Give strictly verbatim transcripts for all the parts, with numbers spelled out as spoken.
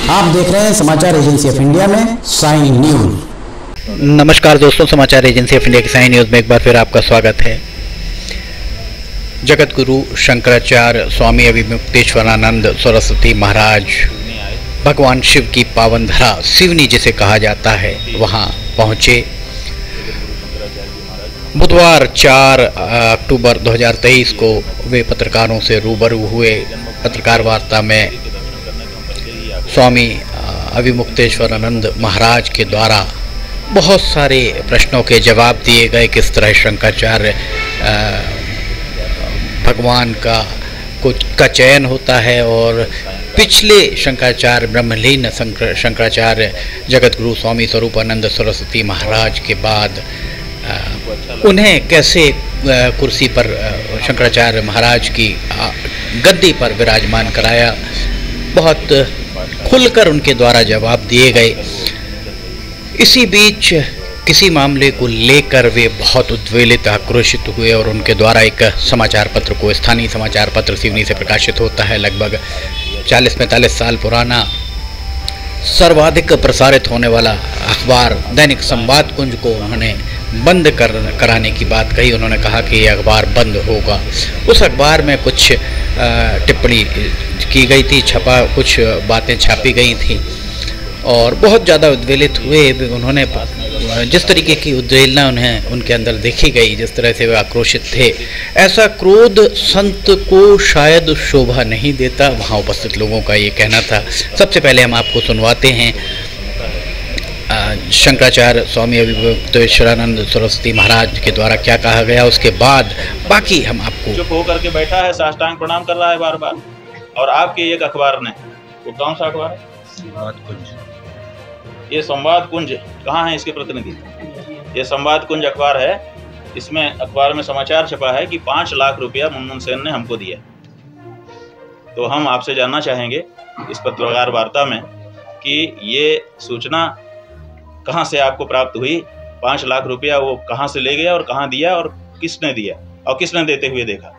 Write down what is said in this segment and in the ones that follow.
आप देख रहे हैं समाचार एजेंसी ऑफ इंडिया में साइन न्यूज। नमस्कार दोस्तों, समाचार एजेंसी ऑफ इंडिया की साइन न्यूज में एक बार फिर आपका स्वागत है। जगत गुरु शंकराचार्य स्वामी अभिमुक्तेश्वरानंद सरस्वती महाराज भगवान शिव की पावन धरा सिवनी जिसे कहा जाता है, वहां पहुंचे। बुधवार चार अक्टूबर दो हज़ार तेईस को वे पत्रकारों से रूबरू हुए। पत्रकार वार्ता में स्वामी अभिमुक्तेश्वरानंद महाराज के द्वारा बहुत सारे प्रश्नों के जवाब दिए गए। किस तरह शंकराचार्य भगवान का कुछ का चयन होता है और पिछले शंकराचार्य ब्रह्मलीन शंकराचार्य जगत गुरु स्वामी स्वरूपानंद सरस्वती महाराज के बाद उन्हें कैसे कुर्सी पर शंकराचार्य महाराज की गद्दी पर विराजमान कराया। बहुत खुलकर उनके द्वारा जवाब दिए गए। इसी बीच किसी मामले को लेकर वे बहुत उद्वेलित आक्रोशित हुए और उनके द्वारा एक समाचार पत्र को, स्थानीय समाचार पत्र सिवनी से प्रकाशित होता है, लगभग चालीस पैंतालीस साल पुराना, सर्वाधिक प्रसारित होने वाला अखबार दैनिक संवाद कुंज को उन्होंने बंद कर कराने की बात कही। उन्होंने कहा कि ये अखबार बंद होगा। उस अखबार में कुछ टिप्पणी की गई थी, छपा कुछ बातें छापी गई थी और बहुत ज़्यादा उद्वेलित हुए। उन्होंने जिस तरीके की उद्वेलना उन्हें उनके अंदर देखी गई, जिस तरह से वे आक्रोशित थे, ऐसा क्रोध संत को शायद शोभा नहीं देता, वहाँ उपस्थित लोगों का ये कहना था। सबसे पहले हम आपको सुनवाते हैं शंकराचार्य स्वामी अभिमुक्तेश्वरानंद सरस्वती महाराज के द्वारा क्या कहा गया, उसके बाद बाकी हम आपको। चुप होकर के बैठा है, साष्टांग प्रणाम कर रहा है बार बार। और आपके एक अखबार ने, वो कौन सा अखबार है? संवाद कुंज। ये संवाद कुंज कहाँ है इसके प्रतिनिधि? ये संवाद कुंज अखबार है। इसमें अखबार में समाचार छपा है कि पाँच लाख रुपया मुनमुन सेन ने हमको दिया। तो हम आपसे जानना चाहेंगे इस पत्रकार वार्ता में कि ये सूचना कहाँ से आपको प्राप्त हुई? पाँच लाख रुपया वो कहाँ से ले गया और कहाँ दिया और किसने दिया और किसने देते हुए देखा?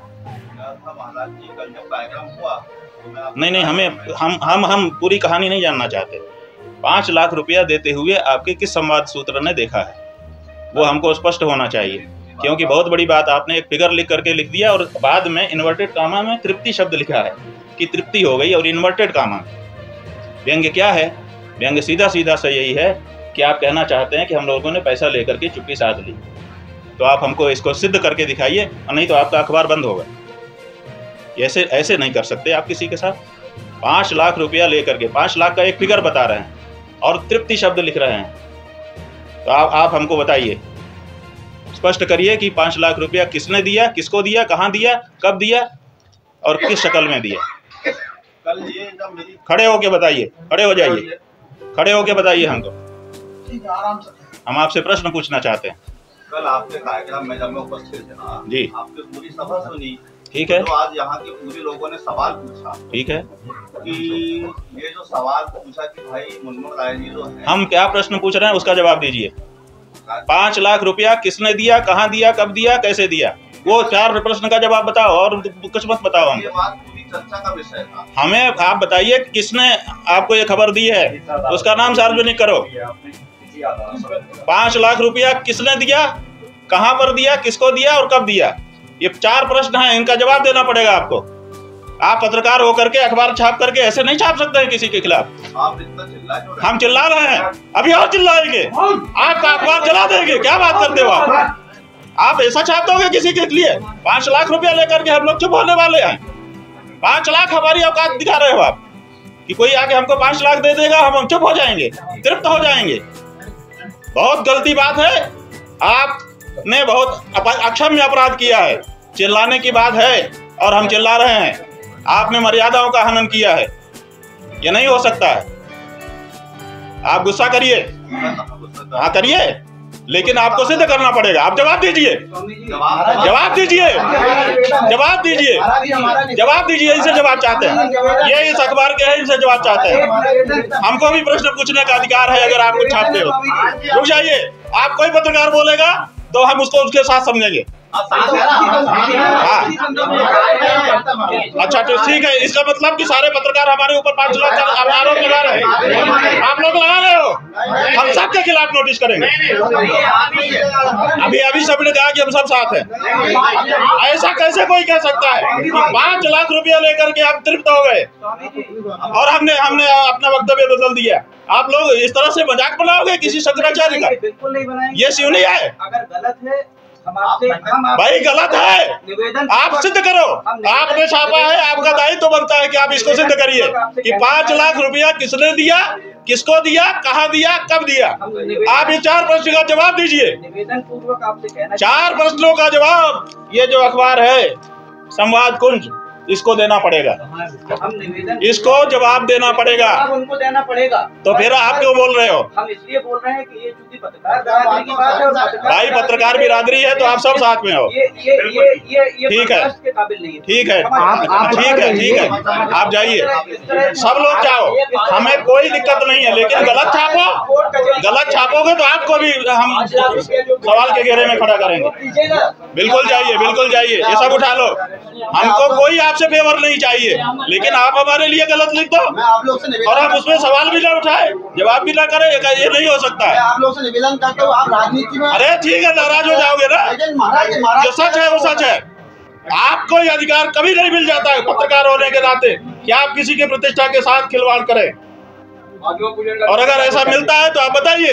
नहीं नहीं हमें हम हम हम पूरी कहानी नहीं जानना चाहते। पाँच लाख रुपया देते हुए आपके किस संवाद सूत्र ने देखा है, वो हमको स्पष्ट होना चाहिए। क्योंकि बहुत बड़ी बात, आपने एक फिगर लिख करके लिख दिया और बाद में इन्वर्टेड कामा में तृप्ति शब्द लिखा है कि तृप्ति हो गई, और इन्वर्टेड कामा में व्यंग्य क्या है? व्यंग्य सीधा सीधा सा यही है कि आप कहना चाहते हैं कि हम लोगों ने पैसा लेकर के चुप्पी साध ली। तो आप हमको इसको सिद्ध करके दिखाइए, और नहीं तो आपका अखबार बंद होगा। ऐसे ऐसे नहीं कर सकते आप किसी के साथ। पाँच लाख रुपया लेकर के, पाँच लाख का एक फिगर बता रहे हैं और तृप्ति शब्द लिख रहे हैं। तो आप आप हमको बताइए, स्पष्ट करिए कि पाँच लाख रुपया किसने दिया, किसको दिया, कहाँ दिया, कब दिया और किस शक्ल में दिया। कल ये जब मेरी खड़े होके बताइए, खड़े हो जाइए, खड़े होके बताइए हमको। हम आपसे प्रश्न पूछना चाहते हैं। कल आपने कार्यक्रम में जब मैं उपस्थित था जी, आपने पूरी सभा सुनी, ठीक है। तो आज यहाँ के पूरे लोगों ने सवाल पूछा, ठीक है, कि ये जो सवाल पूछा कि भाई मुनमुन राय जी जो है, हम क्या प्रश्न पूछ रहे हैं उसका जवाब दीजिए। पाँच लाख रुपया किसने दिया, कहाँ दिया, कब दिया, कैसे दिया, वो चार प्रश्न का जवाब बताओ और कुछ मत बताओ। हम ये बात पूरी चर्चा का विषय था। हमें आप बताइए किसने आपको ये खबर दी है, उसका नाम सार्वजनिक करो। पाँच लाख रुपया किसने दिया, कहाँ पर दिया, किसको दिया और कब दिया, ये चार प्रश्न हैं, इनका जवाब देना पड़ेगा आपको। आप पत्रकार होकर के अखबार छाप करके ऐसे नहीं छाप सकते हैं किसी के खिलाफ। आप इतना चिल्ला क्यों रहे हैं? हम चिल्ला रहे हैं, अभी और चिल्लाएंगे, आपका अखबार जला देंगे। क्या बात करते हो आप? आप ऐसा छाप दोगे किसी के लिए? पाँच लाख रुपया लेकर के हम लोग चुप होने वाले हैं? पाँच लाख हमारी औकात दिखा रहे हो आप कि कोई आके हमको पाँच लाख दे देगा, हम चुप हो जाएंगे, तृप्त हो जाएंगे। बहुत गलती बात है, आपने बहुत अक्षम्य अपराध किया है। चिल्लाने की बात है और हम चिल्ला रहे हैं। आपने मर्यादाओं का हनन किया है, ये नहीं हो सकता है। आप गुस्सा करिए, हाँ करिए, लेकिन आपको सिद्ध करना पड़ेगा। आप जवाब दीजिए, जवाब दीजिए, जवाब दीजिए, जवाब दीजिए। इनसे जवाब चाहते हैं, ये इस अखबार के हैं, इनसे जवाब चाहते हैं। हमको भी प्रश्न पूछने का अधिकार है अगर आप कुछ छापते हो। रुक जाइए, आप कोई पत्रकार बोलेगा तो हम उसको उसके साथ समझेंगे। हाँ अच्छा तो ठीक है, इसका मतलब कि सारे पत्रकार हमारे ऊपर पांच लाख का आरोप लगा रहे हैं, आप लोग लगा रहे हो, हम सबके खिलाफ नोटिस करेंगे। अभी अभी सबने कहा कि हम सब साथ हैं, ऐसा कैसे कोई कह सकता है कि पांच लाख रुपया लेकर के आप तृप्त हो गए और हमने हमने अपना वक्तव्य बदल दिया। आप लोग इस तरह से मजाक बनाओगे किसी शंकराचार्य का? बिल्कुल नहीं बनाएंगे। ये क्यों नहीं है? अगर गलत है हम आपसे हम आप भाई गलत है, निवेदन आप सिद्ध करो, आपने छापा है, आपका दायित्व तो बनता है कि आप इसको सिद्ध करिए कि पांच लाख रुपया किसने दिया, किसको दिया, कहाँ दिया, कब दिया। आप ये चार प्रश्न का जवाब दीजिए, निवेदन पूर्वक आपसे कहना चार प्रश्नों का जवाब। ये जो अखबार है संवाद कुंज, इसको देना पड़ेगा, हम निवेदन इसको जवाब देना पड़ेगा। अब उनको देना पड़ेगा। तो फिर आप क्यों बोल रहे हो? हम इसलिए बोल रहे हैं कि ये चूंकि पत्रकार बिरादरी की बात है और पत्रकार भाई पत्रकार बिरादरी है तो आप सब साथ में हो। ये ये ये ये ये ठीक है, बर्दाश्त के काबिल नहीं है। ठीक है, आप- आप- ठीक है, ठीक है, आप जाइए, सब लोग जाओ, हमें कोई दिक्कत नहीं है, लेकिन गलत छापो, गलत छापोगे तो आपको भी हम सवाल के घेरे में खड़ा करेंगे। बिल्कुल जाइए, बिल्कुल जाइए, ये सब उठा लो, हमको कोई आपसे फेवर नहीं चाहिए, लेकिन आप हमारे लिए गलत लिख दो और आप उसमें सवाल भी ना उठाए, जवाब भी ना करें, ये नहीं हो सकता है। आप लोग से निवेदन करते हो, आप राजनीति में अरे ठीक है, नाराज हो जाओगे ना, जो सच है वो सच है। आपको ये अधिकार कभी नहीं मिल जाता है पत्रकार होने के नाते कि आप किसी की प्रतिष्ठा के साथ खिलवाड़ करें, और अगर ऐसा मिलता है तो आप बताइए।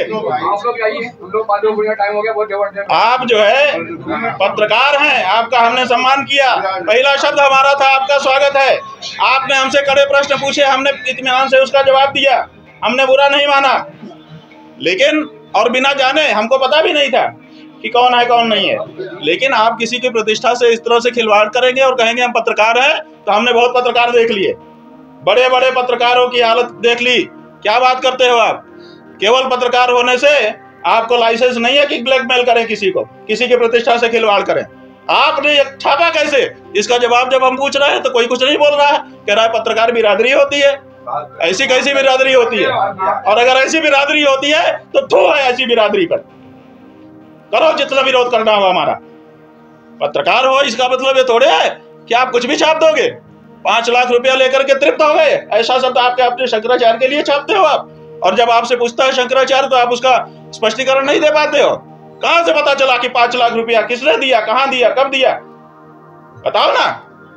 आप जो है पत्रकार हैं, आपका हमने सम्मान किया, पहला शब्द हमारा था आपका स्वागत है, आपने हमसे कड़े प्रश्न पूछे, हमने इत्मीनान से उसका जवाब दिया, हमने बुरा नहीं माना, लेकिन और बिना जाने, हमको पता भी नहीं था कि कौन है कौन नहीं है, लेकिन आप किसी की प्रतिष्ठा से इस तरह से खिलवाड़ करेंगे और कहेंगे हम पत्रकार हैं, तो हमने बहुत पत्रकार देख लिए, बड़े बड़े पत्रकारों की हालत देख ली। क्या बात करते हो आप? केवल पत्रकार होने से आपको लाइसेंस नहीं है कि ब्लैकमेल करें किसी को, किसी की प्रतिष्ठा से खिलवाड़ करें। आपने ये छापा कैसे? इसका जवाब जब हम पूछ रहे हैं तो कोई कुछ नहीं बोल रहा है, कह रहा है पत्रकार बिरादरी होती है। ऐसी कैसी बिरादरी होती है? और अगर ऐसी बिरादरी होती है तो थू है ऐसी बिरादरी पर, करो जितना विरोध करना हो हमारा। पत्रकार हो इसका मतलब ये थोड़े है कि आप कुछ भी छाप दोगे। पांच लाख रुपया लेकर के तृप्त हो गए, ऐसा शब्द आपके अपने शंकराचार्य के लिए छापते हो आप, और जब आपसे पूछता है शंकराचार्य तो आप उसका स्पष्टीकरण नहीं दे पाते हो। कहां से पता चला कि पांच लाख रुपया किसने दिया, कहां दिया, कब दिया? बताओ ना।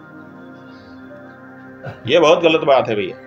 ये बहुत गलत बात है भैया।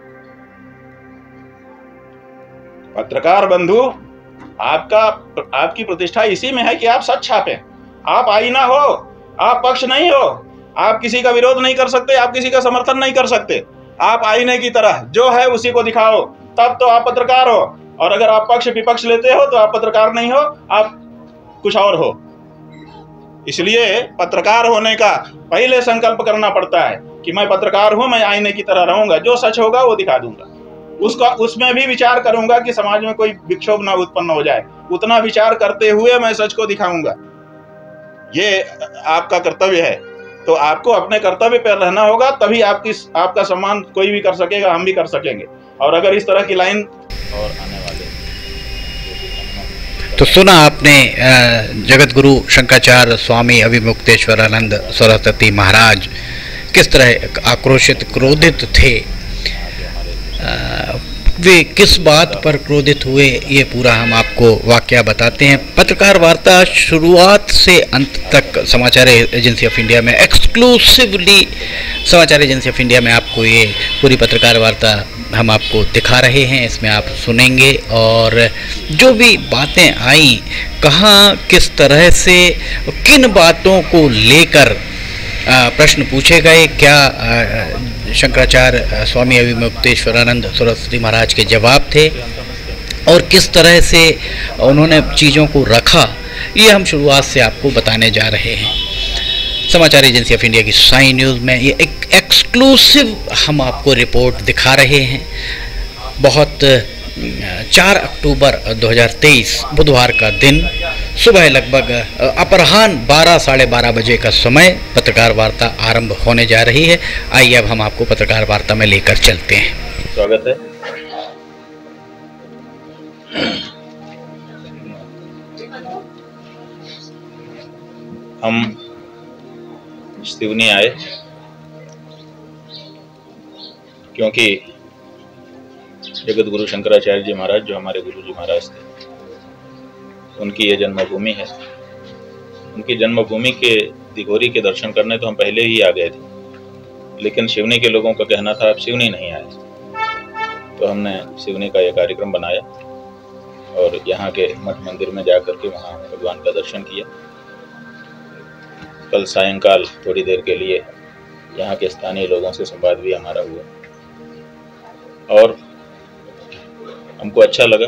पत्रकार बंधु, आपका आपकी प्रतिष्ठा इसी में है कि आप सच छापें, आप आईना हो, आप पक्ष नहीं हो, आप किसी का विरोध नहीं कर सकते, आप किसी का समर्थन नहीं कर सकते, आप आईने की तरह जो है उसी को दिखाओ, तब तो आप पत्रकार हो। और अगर आप पक्ष विपक्ष लेते हो तो आप पत्रकार नहीं हो, आप कुछ और हो। इसलिए पत्रकार होने का पहले संकल्प करना पड़ता है कि मैं पत्रकार हूं, मैं आईने की तरह रहूंगा, जो सच होगा वो दिखा दूंगा, उसका उसमें भी विचार करूंगा कि समाज में कोई विक्षोभ ना उत्पन्न हो जाए, उतना विचार करते हुए मैं सच को दिखाऊंगा। ये आपका कर्तव्य है, तो आपको अपने कर्तव्य पर रहना होगा, तभी आपकी आपका सम्मान कोई भी कर सकेगा, हम भी कर सकेंगे। और अगर इस तरह की लाइन और आने वाले तो सुना आपने जगत गुरु शंकराचार्य स्वामी अभिमुक्तेश्वरानंद सरस्वती महाराज किस तरह आक्रोशित क्रोधित थे, वे किस बात पर क्रोधित हुए, ये पूरा हम आपको वाकया बताते हैं। पत्रकार वार्ता शुरुआत से अंत तक समाचार एजेंसी ऑफ इंडिया में exclusively Samachar agency of India में आपको ये पूरी पत्रकार वार्ता हम आपको दिखा रहे हैं, इसमें आप सुनेंगे। और जो भी बातें आई, कहाँ किस तरह से किन बातों को लेकर प्रश्न पूछे गए, क्या शंकराचार्य स्वामी अभिमुक्तेश्वरानंद सरस्वती महाराज के जवाब थे और किस तरह से उन्होंने चीज़ों को रखा, ये हम शुरुआत से आपको बताने जा रहे हैं। समाचार एजेंसी ऑफ इंडिया की साई न्यूज़ में ये एक एक्सक्लूसिव हम आपको रिपोर्ट दिखा रहे हैं। बहुत चार अक्टूबर दो हज़ार तेईस बुधवार का दिन, सुबह लगभग अपराह्न बारह साढ़े बारह बजे का समय पत्रकार वार्ता आरंभ होने जा रही है। आइए अब हम आपको पत्रकार वार्ता में लेकर चलते हैं। स्वागत है। हम सिवनी आए क्योंकि जगत गुरु शंकराचार्य जी महाराज, जो हमारे गुरु जी महाराज थे, उनकी ये जन्मभूमि है। उनकी जन्मभूमि के दिघोरी के दर्शन करने तो हम पहले ही आ गए थे, लेकिन सिवनी के लोगों का कहना था आप सिवनी नहीं आए, तो हमने सिवनी का यह कार्यक्रम बनाया और यहाँ के मठ मंदिर में जा करके वहाँ भगवान का दर्शन किया। कल सायंकाल थोड़ी देर के लिए यहाँ के स्थानीय लोगों से संवाद भी हमारा हुआ और हमको अच्छा लगा।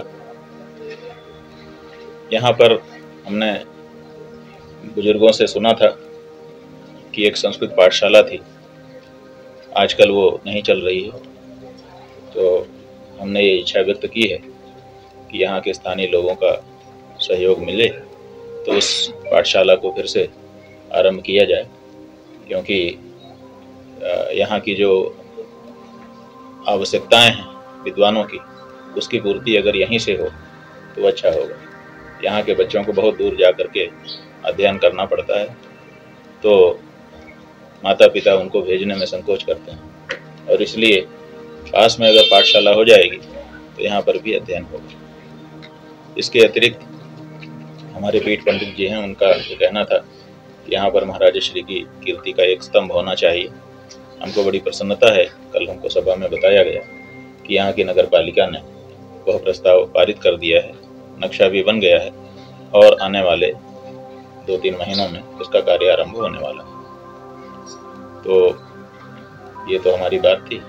यहाँ पर हमने बुजुर्गों से सुना था कि एक संस्कृत पाठशाला थी, आजकल वो नहीं चल रही है, तो हमने ये इच्छा व्यक्त की है कि यहाँ के स्थानीय लोगों का सहयोग मिले तो उस पाठशाला को फिर से आरंभ किया जाए, क्योंकि यहाँ की जो आवश्यकताएं हैं विद्वानों की, उसकी पूर्ति अगर यहीं से हो तो अच्छा होगा। यहाँ के बच्चों को बहुत दूर जा कर के अध्ययन करना पड़ता है, तो माता पिता उनको भेजने में संकोच करते हैं और इसलिए पास में अगर पाठशाला हो जाएगी तो यहाँ पर भी अध्ययन होगा। इसके अतिरिक्त हमारे पीठ पंडित जी हैं, उनका ये कहना था कि यहाँ पर महाराज श्री की कीर्ति का एक स्तंभ होना चाहिए। हमको बड़ी प्रसन्नता है, कल हमको सभा में बताया गया कि यहाँ की नगर पालिका ने वह प्रस्ताव पारित कर दिया है, नक्शा भी बन गया है और आने वाले दो तीन महीनों में इसका कार्य आरंभ होने वाला है। तो ये तो हमारी बात थी।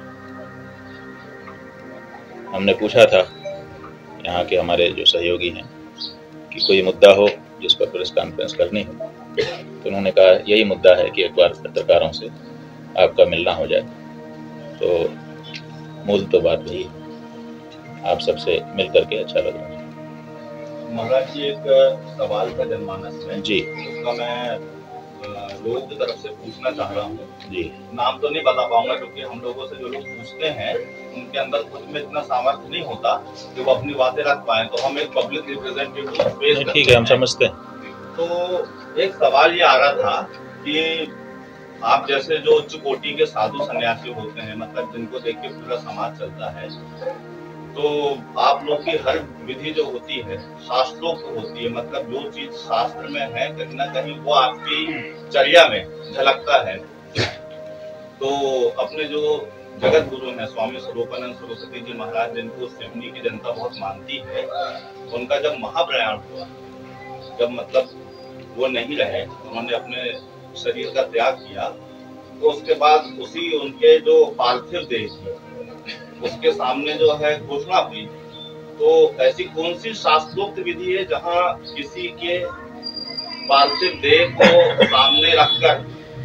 हमने पूछा था यहाँ के हमारे जो सहयोगी हैं कि कोई मुद्दा हो जिस पर प्रेस कॉन्फ्रेंस करनी हो, तो उन्होंने कहा यही मुद्दा है कि एक बार पत्रकारों से आपका मिलना हो जाए। तो मूल तो बात वही है, आप सबसे मिल करके अच्छा लग रहा है। महाराज जी, एक सवाल का जनमानस है जी, उसका मैं लोगों की तरफ से पूछना चाह रहा हूँ जी। नाम तो नहीं बता पाऊंगा क्योंकि हम लोगों से जो लोग पूछते हैं उनके अंदर खुद में इतना सामर्थ्य नहीं होता कि वो अपनी बातें रख पाए, तो हम एक पब्लिक रिप्रेजेंटेटिव पेश करते हैं। ठीक है, हम समझते हैं। तो एक सवाल ये आ रहा था कि आप जैसे जो उच्च कोटि के साधु सन्यासी होते हैं, मतलब जिनको देख के पूरा समाज चलता है, तो आप लोग की हर विधि जो होती है शास्त्रोक्त होती है, मतलब जो चीज शास्त्र में है कहीं ना कहीं वो आपकी चर्या में झलकता है। तो अपने जो जगत गुरु हैं स्वामी स्वरूपानंद सरस्वती जी महाराज, जिनको सिवनी की जनता बहुत मानती है, उनका जब महाप्रयाण हुआ, जब मतलब वो नहीं रहे, उन्होंने अपने शरीर का त्याग किया, तो उसके बाद उसी उनके जो पार्थिव देह थी उसके सामने जो है घोषणा हुई। तो ऐसी कौन सी शास्त्रोक्त विधि है जहां किसी के पार्थिव देह को सामने रखकर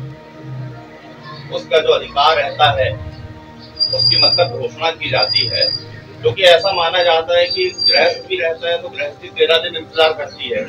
उसका जो अधिकार रहता है उसकी मतलब घोषणा की जाती है? क्योंकि ऐसा माना जाता है कि गृहस्थ भी रहता है तो गृहस्थी तेरह दिन इंतजार करती है।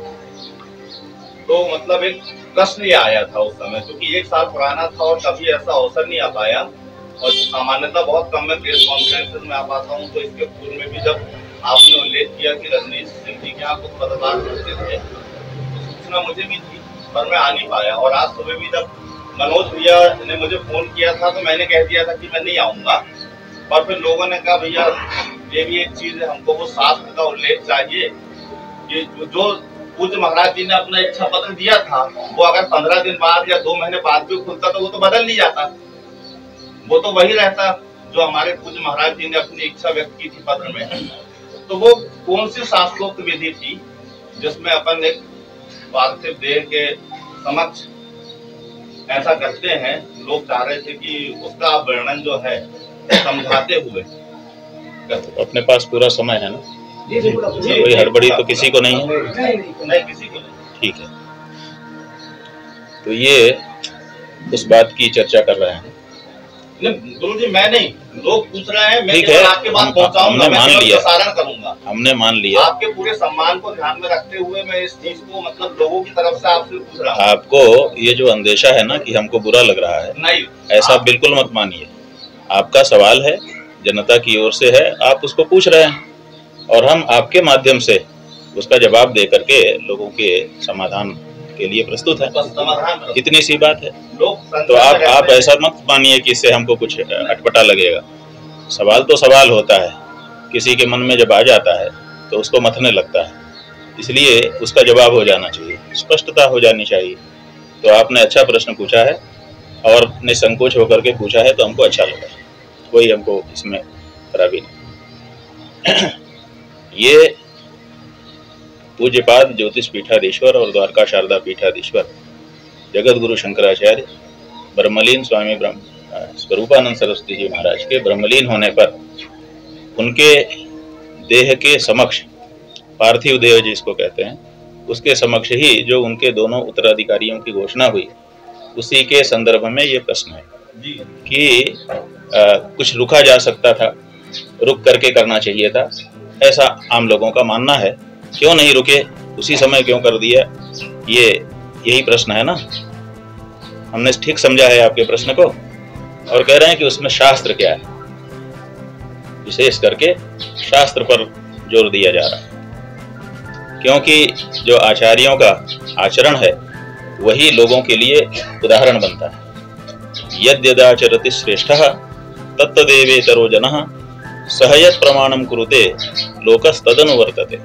तो मतलब एक प्रश्न ये आया था उस समय, क्योंकि एक साल पुराना था और कभी ऐसा अवसर नहीं आ पाया, और सामान्यता बहुत कम मैं प्रेस कॉन्फ्रेंसेस में आ पाता हूँ। तो इसके पूर्व में भी जब आपने उल्लेख किया कि रजनीश सिंह जी के यहाँ कुछ पत्रकार करते थे, तो सूचना मुझे भी थी पर मैं आ नहीं पाया। और आज सुबह भी जब मनोज भैया ने मुझे फोन किया था तो मैंने कह दिया था कि मैं नहीं आऊंगा, पर फिर लोगों ने कहा भैया ये भी एक चीज है, हमको वो शास्त्र का उल्लेख चाहिए कि जो पूज्य महाराज जी ने अपना इच्छा पत्र दिया था वो अगर पंद्रह दिन बाद या दो महीने बाद भी खुलता तो वो तो बदल नहीं जाता, वो तो वही रहता जो हमारे पूज्य महाराज जी ने अपनी इच्छा व्यक्त की थी पत्र में। तो वो कौन सी शास्त्रोक्त विधि थी जिसमें अपन एक पार्थिव देह के समक्ष ऐसा करते हैं? लोग चाह रहे थे कि उसका वर्णन जो है समझाते हुए। अपने पास पूरा समय है ना, कोई हड़बड़ी तो किसी को नहीं है? नहीं, किसी को नहीं। ठीक है, तो ये उस बात की चर्चा कर रहे हैं। गुरु जी मैं नहीं, लोग पूछ रहे हैं, मैं ठीक है, आपके बात पहुंचाऊंगा, हमने मान लिया, प्रसारण करूंगा, हमने मान लिया। आपके पूरे सम्मान को ध्यान में रखते हुए मैं इस चीज को मतलब लोगों की तरफ से आपसे पूछ रहा हूँ। आपको ये जो अंदेशा है ना कि हमको बुरा लग रहा है, नहीं, ऐसा आप बिल्कुल मत मानिए। आपका सवाल है, जनता की ओर से है, आप उसको पूछ रहे हैं और हम आपके माध्यम से उसका जवाब दे करके लोगों के समाधान के लिए प्रस्तुत है। बस समाधान इतनी सी बात है। लोग तो आप आप ऐसा मत मानिए कि इससे हमको कुछ अटपटा लगेगा। सवाल तो सवाल होता है, किसी के मन में जब आ जाता है तो उसको मथने लगता है, इसलिए उसका जवाब हो जाना चाहिए, स्पष्टता हो जानी चाहिए। तो आपने अच्छा प्रश्न पूछा है और निसंकोच होकर के पूछा है, तो हमको अच्छा लगा, कोई हमको इसमें खराबी नहीं। ये पूज्यपाद ज्योतिष पीठाधीश्वर और द्वारका शारदा पीठाधीश्वर जगत गुरु शंकराचार्य ब्रह्मलीन स्वामी ब्रह्म स्वरूपानंद सरस्वती जी महाराज के ब्रह्मलीन होने पर उनके देह के समक्ष, पार्थिव देह जिसको कहते हैं, उसके समक्ष ही जो उनके दोनों उत्तराधिकारियों की घोषणा हुई, उसी के संदर्भ में ये प्रश्न है कि आ, कुछ रुका जा सकता था, रुक करके करना चाहिए था, ऐसा आम लोगों का मानना है। क्यों नहीं रुके, उसी समय क्यों कर दिया, ये यही प्रश्न है ना। हमने ठीक समझा है आपके प्रश्न को, और कह रहे हैं कि उसमें शास्त्र क्या है, विशेष करके शास्त्र पर जोर दिया जा रहा है, क्योंकि जो आचार्यों का आचरण है वही लोगों के लिए उदाहरण बनता है। यद्यदाचरति श्रेष्ठः तत्तदेवेतरो जनः सहयत् प्रमाणम कुरुते लोकस्तदनुवर्तते।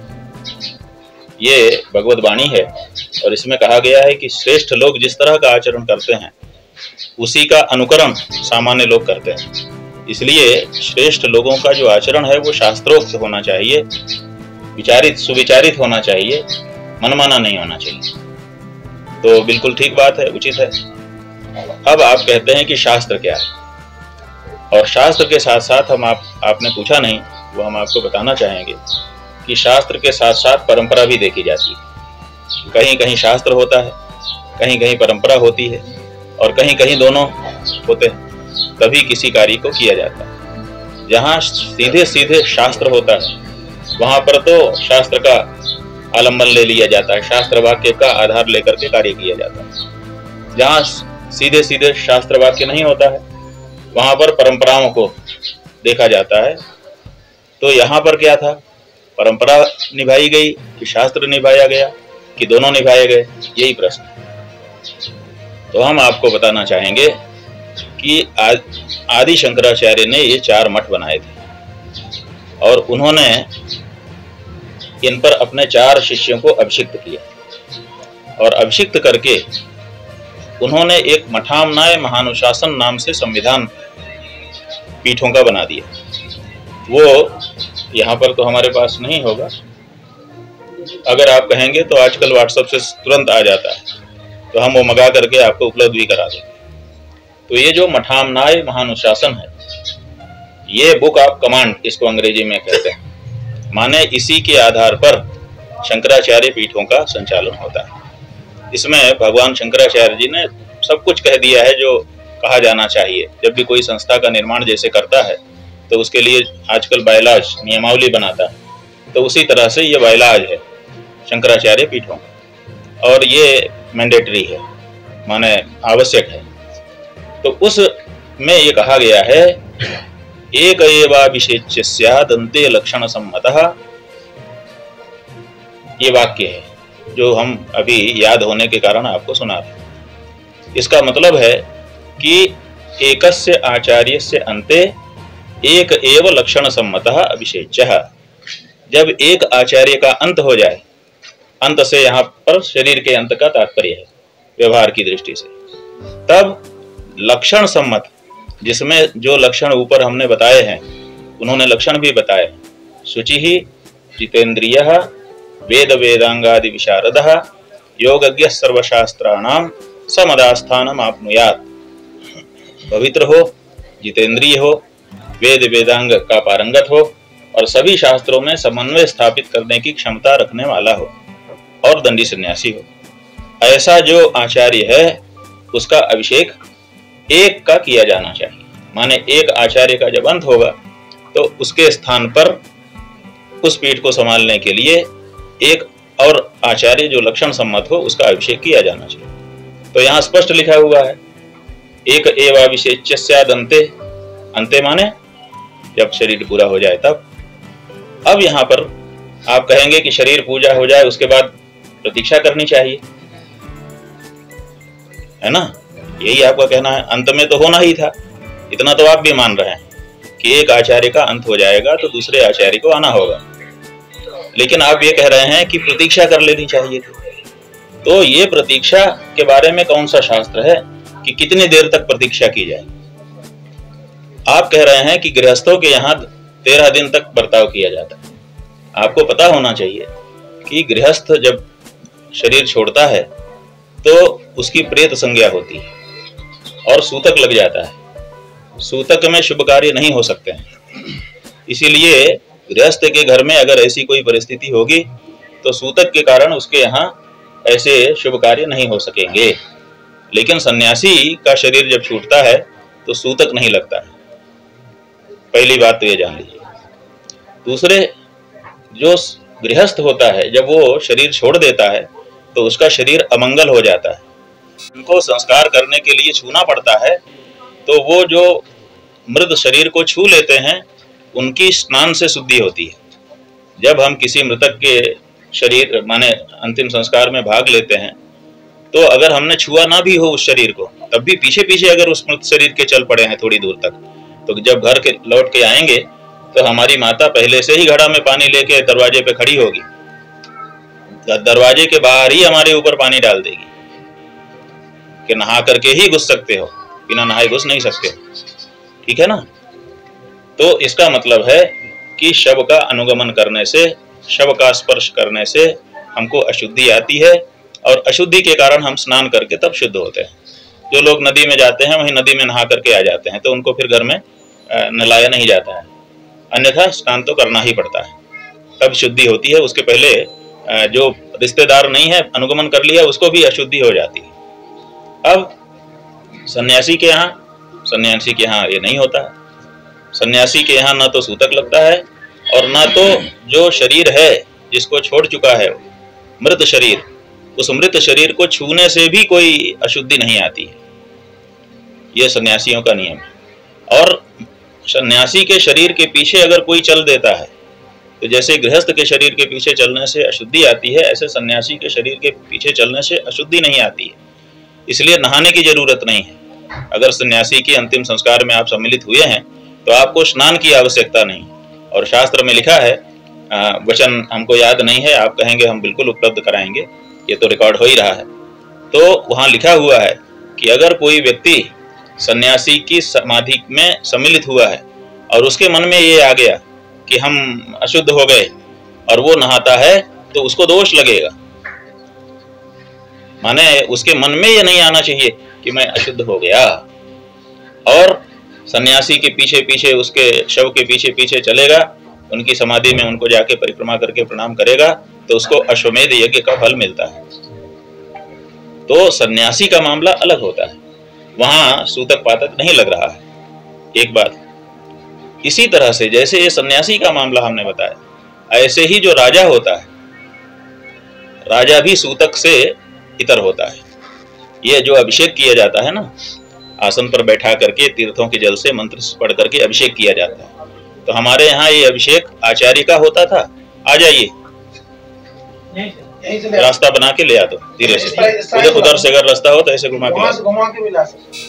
ये भगवत वाणी है और इसमें कहा गया है कि श्रेष्ठ लोग जिस तरह का आचरण करते हैं उसी का अनुकरण सामान्य लोग करते हैं। इसलिए श्रेष्ठ लोगों का जो आचरण है वो शास्त्रोक्त होना चाहिए, विचारित सुविचारित होना चाहिए, मनमाना नहीं होना चाहिए। तो बिल्कुल ठीक बात है, उचित है। अब आप कहते हैं कि शास्त्र क्या है, और शास्त्र के साथ साथ हम आप आपने पूछा नहीं, वो हम आपको बताना चाहेंगे कि शास्त्र के साथ साथ परंपरा भी देखी जाती है। कहीं कहीं शास्त्र होता है, कहीं कहीं परंपरा होती है, और कहीं कहीं दोनों होते हैं, तभी किसी कार्य को किया जाता है। जहाँ सीधे सीधे शास्त्र होता है वहां पर तो शास्त्र का आलंबन ले लिया जाता है, शास्त्र वाक्य का आधार लेकर के कार्य किया जाता है। जहाँ सीधे सीधे शास्त्र वाक्य नहीं होता है वहां पर परंपराओं को देखा जाता है। तो यहाँ पर क्या था, परंपरा निभाई गई कि शास्त्र निभाया गया कि दोनों निभाए गए, यही प्रश्न है। तो हम आपको बताना चाहेंगे कि आदि शंकराचार्य ने ये चार मठ बनाए थे और उन्होंने इन पर अपने चार शिष्यों को अभिषिक्त किया, और अभिषिक्त करके उन्होंने एक मठामनाय महानुशासन नाम से संविधान पीठों का बना दिया। वो यहाँ पर तो हमारे पास नहीं होगा, अगर आप कहेंगे तो आजकल व्हाट्सएप से तुरंत आ जाता है, तो हम वो मंगा करके आपको उपलब्ध भी करा देंगे। तो ये जो मठामनाय महानुशासन है, ये बुक ऑफ कमांड इसको अंग्रेजी में कहते हैं, माने इसी के आधार पर शंकराचार्य पीठों का संचालन होता है। इसमें भगवान शंकराचार्य जी ने सब कुछ कह दिया है जो कहा जाना चाहिए। जब भी कोई संस्था का निर्माण जैसे करता है तो उसके लिए आजकल बायलाज नियमावली बनाता है, तो उसी तरह से ये बायलाज है शंकराचार्य पीठों, और ये मैंडेटरी है, माने आवश्यक है। तो उस में ये कहा गया है, एक एवाभिषेच्य स्यात् अन्ते लक्षण सम्मतः, ये वाक्य है जो हम अभी याद होने के कारण आपको सुना रहे। इसका मतलब है कि एकस्य आचार्यस्य अन्ते एक एव लक्षण सम्मतः अभिषेच्यः। जब एक आचार्य का अंत हो जाए, अंत से यहाँ पर शरीर के अंत का तात्पर्य है व्यवहार की दृष्टि से, तब लक्षण सम्मत, जिसमें जो लक्षण ऊपर हमने बताए हैं उन्होंने लक्षण भी बताए, शुचि ही जितेंद्रियः वेद वेदांगादि विशारदः योगज्ञ सर्वशास्त्राणाम समदास्थानम आपनुयात्। पवित्र हो, जितेंद्रिय हो, वेद वेदांग का पारंगत हो और सभी शास्त्रों में समन्वय स्थापित करने की क्षमता रखने वाला हो और दंडी सन्यासी हो। ऐसा जो आचार्य है उसका अभिषेक एक का किया जाना चाहिए। माने एक आचार्य का जब अंत होगा तो उसके स्थान पर उस पीठ को संभालने के लिए एक और आचार्य जो लक्षण सम्मत हो उसका अभिषेक किया जाना चाहिए। तो यहाँ स्पष्ट लिखा हुआ है, एक एवाभिषेच्य स्यात् अन्ते, अन्ते माने जब शरीर पूरा हो जाए तब। अब यहाँ पर आप कहेंगे कि शरीर पूजा हो जाए उसके बाद प्रतीक्षा करनी चाहिए, है ना? यही आपका कहना है। अंत में तो होना ही था, इतना तो आप भी मान रहे हैं कि एक आचार्य का अंत हो जाएगा तो दूसरे आचार्य को आना होगा, लेकिन आप ये कह रहे हैं कि प्रतीक्षा कर लेनी चाहिए थी। तो ये प्रतीक्षा के बारे में कौन सा शास्त्र है कि कितनी देर तक प्रतीक्षा की जाए? आप कह रहे हैं कि गृहस्थों के यहाँ तेरह दिन तक बर्ताव किया जाता है। आपको पता होना चाहिए कि गृहस्थ जब शरीर छोड़ता है तो उसकी प्रेत संज्ञा होती है और सूतक लग जाता है। सूतक में शुभ कार्य नहीं हो सकते हैं। इसीलिए गृहस्थ के घर में अगर ऐसी कोई परिस्थिति होगी तो सूतक के कारण उसके यहाँ ऐसे शुभ कार्य नहीं हो सकेंगे। लेकिन सन्यासी का शरीर जब छूटता है तो सूतक नहीं लगता है। पहली बात तो ये जान लीजिए। दूसरे, जो गृहस्थ होता है जब वो शरीर छोड़ देता है तो उसका शरीर अमंगल हो जाता है। उनको संस्कार करने के लिए छूना पड़ता है, तो वो जो मृत शरीर को छू लेते हैं उनकी स्नान से शुद्धि होती है। जब हम किसी मृतक के शरीर माने अंतिम संस्कार में भाग लेते हैं तो अगर हमने छुआ ना भी हो उस शरीर को, तब भी पीछे पीछे अगर उस मृत शरीर के चल पड़े हैं थोड़ी दूर तक, तो जब घर के लौट के आएंगे तो हमारी माता पहले से ही घड़ा में पानी लेके दरवाजे पे खड़ी होगी, दरवाजे के बाहर ही हमारे ऊपर पानी डाल देगी कि नहा करके ही घुस सकते हो, बिना नहाए घुस नहीं सकते। ठीक है ना? तो इसका मतलब है कि शव का अनुगमन करने से, शव का स्पर्श करने से हमको अशुद्धि आती है और अशुद्धि के कारण हम स्नान करके तब शुद्ध होते हैं। जो लोग नदी में जाते हैं वहीं नदी में नहा करके आ जाते हैं, तो उनको फिर घर में नहलाया नहीं जाता है, अन्यथा स्नान तो करना ही पड़ता है, तब शुद्धि होती है। उसके पहले जो रिश्तेदार नहीं है अनुगमन कर लिया उसको भी अशुद्धि हो जाती है। अब सन्यासी के यहाँ सन्यासी के यहाँ ये नहीं होता है। सन्यासी के यहाँ ना तो सूतक लगता है और ना तो जो शरीर है जिसको छोड़ चुका है मृत शरीर, उस मृत शरीर को छूने से भी कोई अशुद्धि नहीं आती है। यह सन्यासियों का नियम है। और सन्यासी के शरीर के पीछे अगर कोई चल देता है तो जैसे गृहस्थ के शरीर के पीछे चलने से अशुद्धि आती है, ऐसे सन्यासी के शरीर के पीछे चलने से अशुद्धि नहीं आती है। इसलिए नहाने की जरूरत नहीं है। अगर सन्यासी के अंतिम संस्कार में आप सम्मिलित हुए हैं तो आपको स्नान की आवश्यकता नहीं। और शास्त्र में लिखा है, वचन हमको याद नहीं है, आप कहेंगे हम बिल्कुल उपलब्ध कराएंगे, ये तो रिकॉर्ड हो ही रहा है। तो वहाँ लिखा हुआ है कि अगर कोई व्यक्ति सन्यासी की समाधि में सम्मिलित हुआ है और उसके मन में ये आ गया कि हम अशुद्ध हो गए और वो नहाता है तो उसको दोष लगेगा। माने उसके मन में ये नहीं आना चाहिए कि मैं अशुद्ध हो गया, और सन्यासी के पीछे पीछे उसके शव के पीछे पीछे चलेगा, उनकी समाधि में उनको जाके परिक्रमा करके प्रणाम करेगा तो उसको अश्वमेध यज्ञ का फल मिलता है। तो सन्यासी का मामला अलग होता है, वहां सूतक पातक नहीं लग रहा है। एक बात। इसी तरह से जैसे ये सन्यासी का मामला हमने बताया, ऐसे ही जो राजा होता है, राजा भी सूतक से इतर होता है। ये जो अभिषेक किया जाता है ना, आसन पर बैठा करके तीर्थों के जल से मंत्र पढ़ करके अभिषेक किया जाता है, तो हमारे यहाँ ये अभिषेक आचार्य का होता था। आ जाइए, रास्ता बना के ले आ दो धीरे से, उधर उधर से अगर रास्ता हो तो ऐसे घुमा के घुमा के भी ला सकते।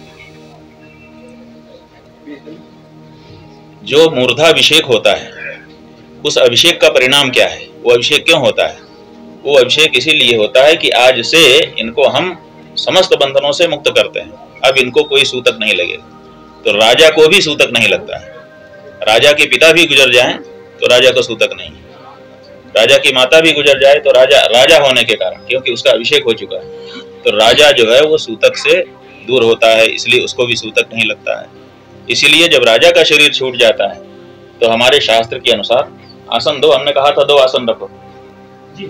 जो मूर्धाभिषेक होता है, उस अभिषेक का परिणाम क्या है? वो अभिषेक क्यों होता है? वो अभिषेक इसीलिए होता है कि आज से इनको हम समस्त बंधनों से मुक्त करते हैं, अब इनको कोई सूतक नहीं लगेगा। तो राजा को भी सूतक नहीं लगता है। राजा के पिता भी गुजर जाएं तो राजा को सूतक नहीं, राजा की माता भी गुजर जाए तो राजा राजा होने के कारण, क्योंकि उसका अभिषेक हो चुका है, तो राजा जो है वो सूतक से दूर होता है, इसलिए उसको भी सूतक नहीं लगता है। इसीलिए जब राजा का शरीर छूट जाता है तो हमारे शास्त्र के अनुसार आसन दो, हमने कहा था दो आसन रखो जी।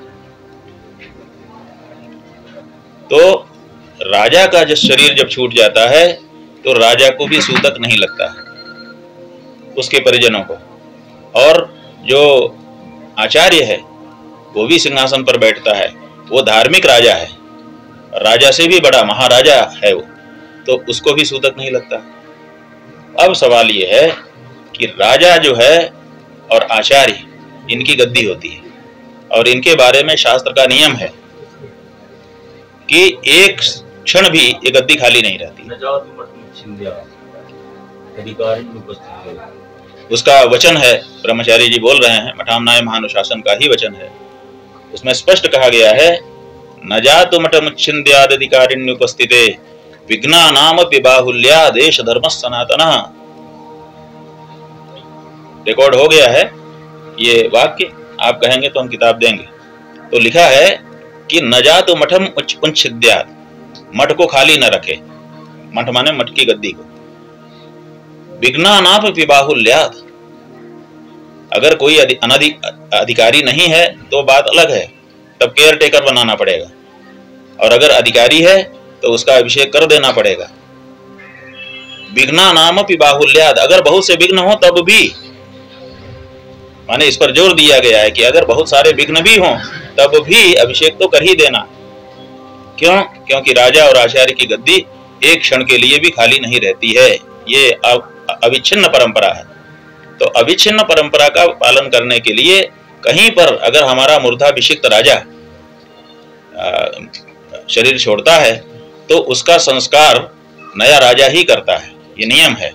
तो राजा का जब शरीर जब छूट जाता है तो राजा को भी सूतक नहीं लगता है, उसके परिजनों को। और जो आचार्य है वो भी सिंहासन पर बैठता है, वो धार्मिक राजा है, राजा से भी बड़ा महाराजा है वो, तो उसको भी सूतक नहीं लगता। अब सवाल ये है कि राजा जो है और आचार्य, इनकी गद्दी होती है और इनके बारे में शास्त्र का नियम है कि एक क्षण भी ये गद्दी खाली नहीं रहती। उसका वचन है, ब्रह्मचारी जी बोल रहे हैं, मठामनाय महानुशासन का ही वचन है। उसमें स्पष्ट कहा गया है, न जातु मठमुच्छिन्द्यादधिकारिण्युपस्थिते विघ्नानामपि बाहुल्या देश धर्म सनातनः। रिकॉर्ड हो गया है ये वाक्य, आप कहेंगे तो हम किताब देंगे। तो लिखा है कि न जातु मठम उच्छिद्यात्, मठ को खाली न रखे, मठ माने मठ की गद्दी को। विघ्नानामपि बाहुल्यात्, अगर कोई अनधि अधिकारी नहीं है तो बात अलग है, तब केयर टेकर बनाना पड़ेगा, और अगर अधिकारी है तो उसका अभिषेक कर देना पड़ेगा। विघ्नानामपि बाहुल्यात्, अगर बहुत से विघ्न हो तब भी, माने इस पर जोर दिया गया है कि अगर बहुत सारे विघ्न भी हों तब भी अभिषेक तो कर ही देना। क्यों? क्योंकि राजा और आचार्य की गद्दी एक क्षण के लिए भी खाली नहीं रहती है। ये अविच्छिन्न परंपरा है। तो अविच्छिन्न परंपरा का पालन करने के लिए कहीं पर अगर हमारा मूर्धाभिषिक्त राजा शरीर छोड़ता है तो उसका संस्कार नया राजा ही करता है, ये नियम है।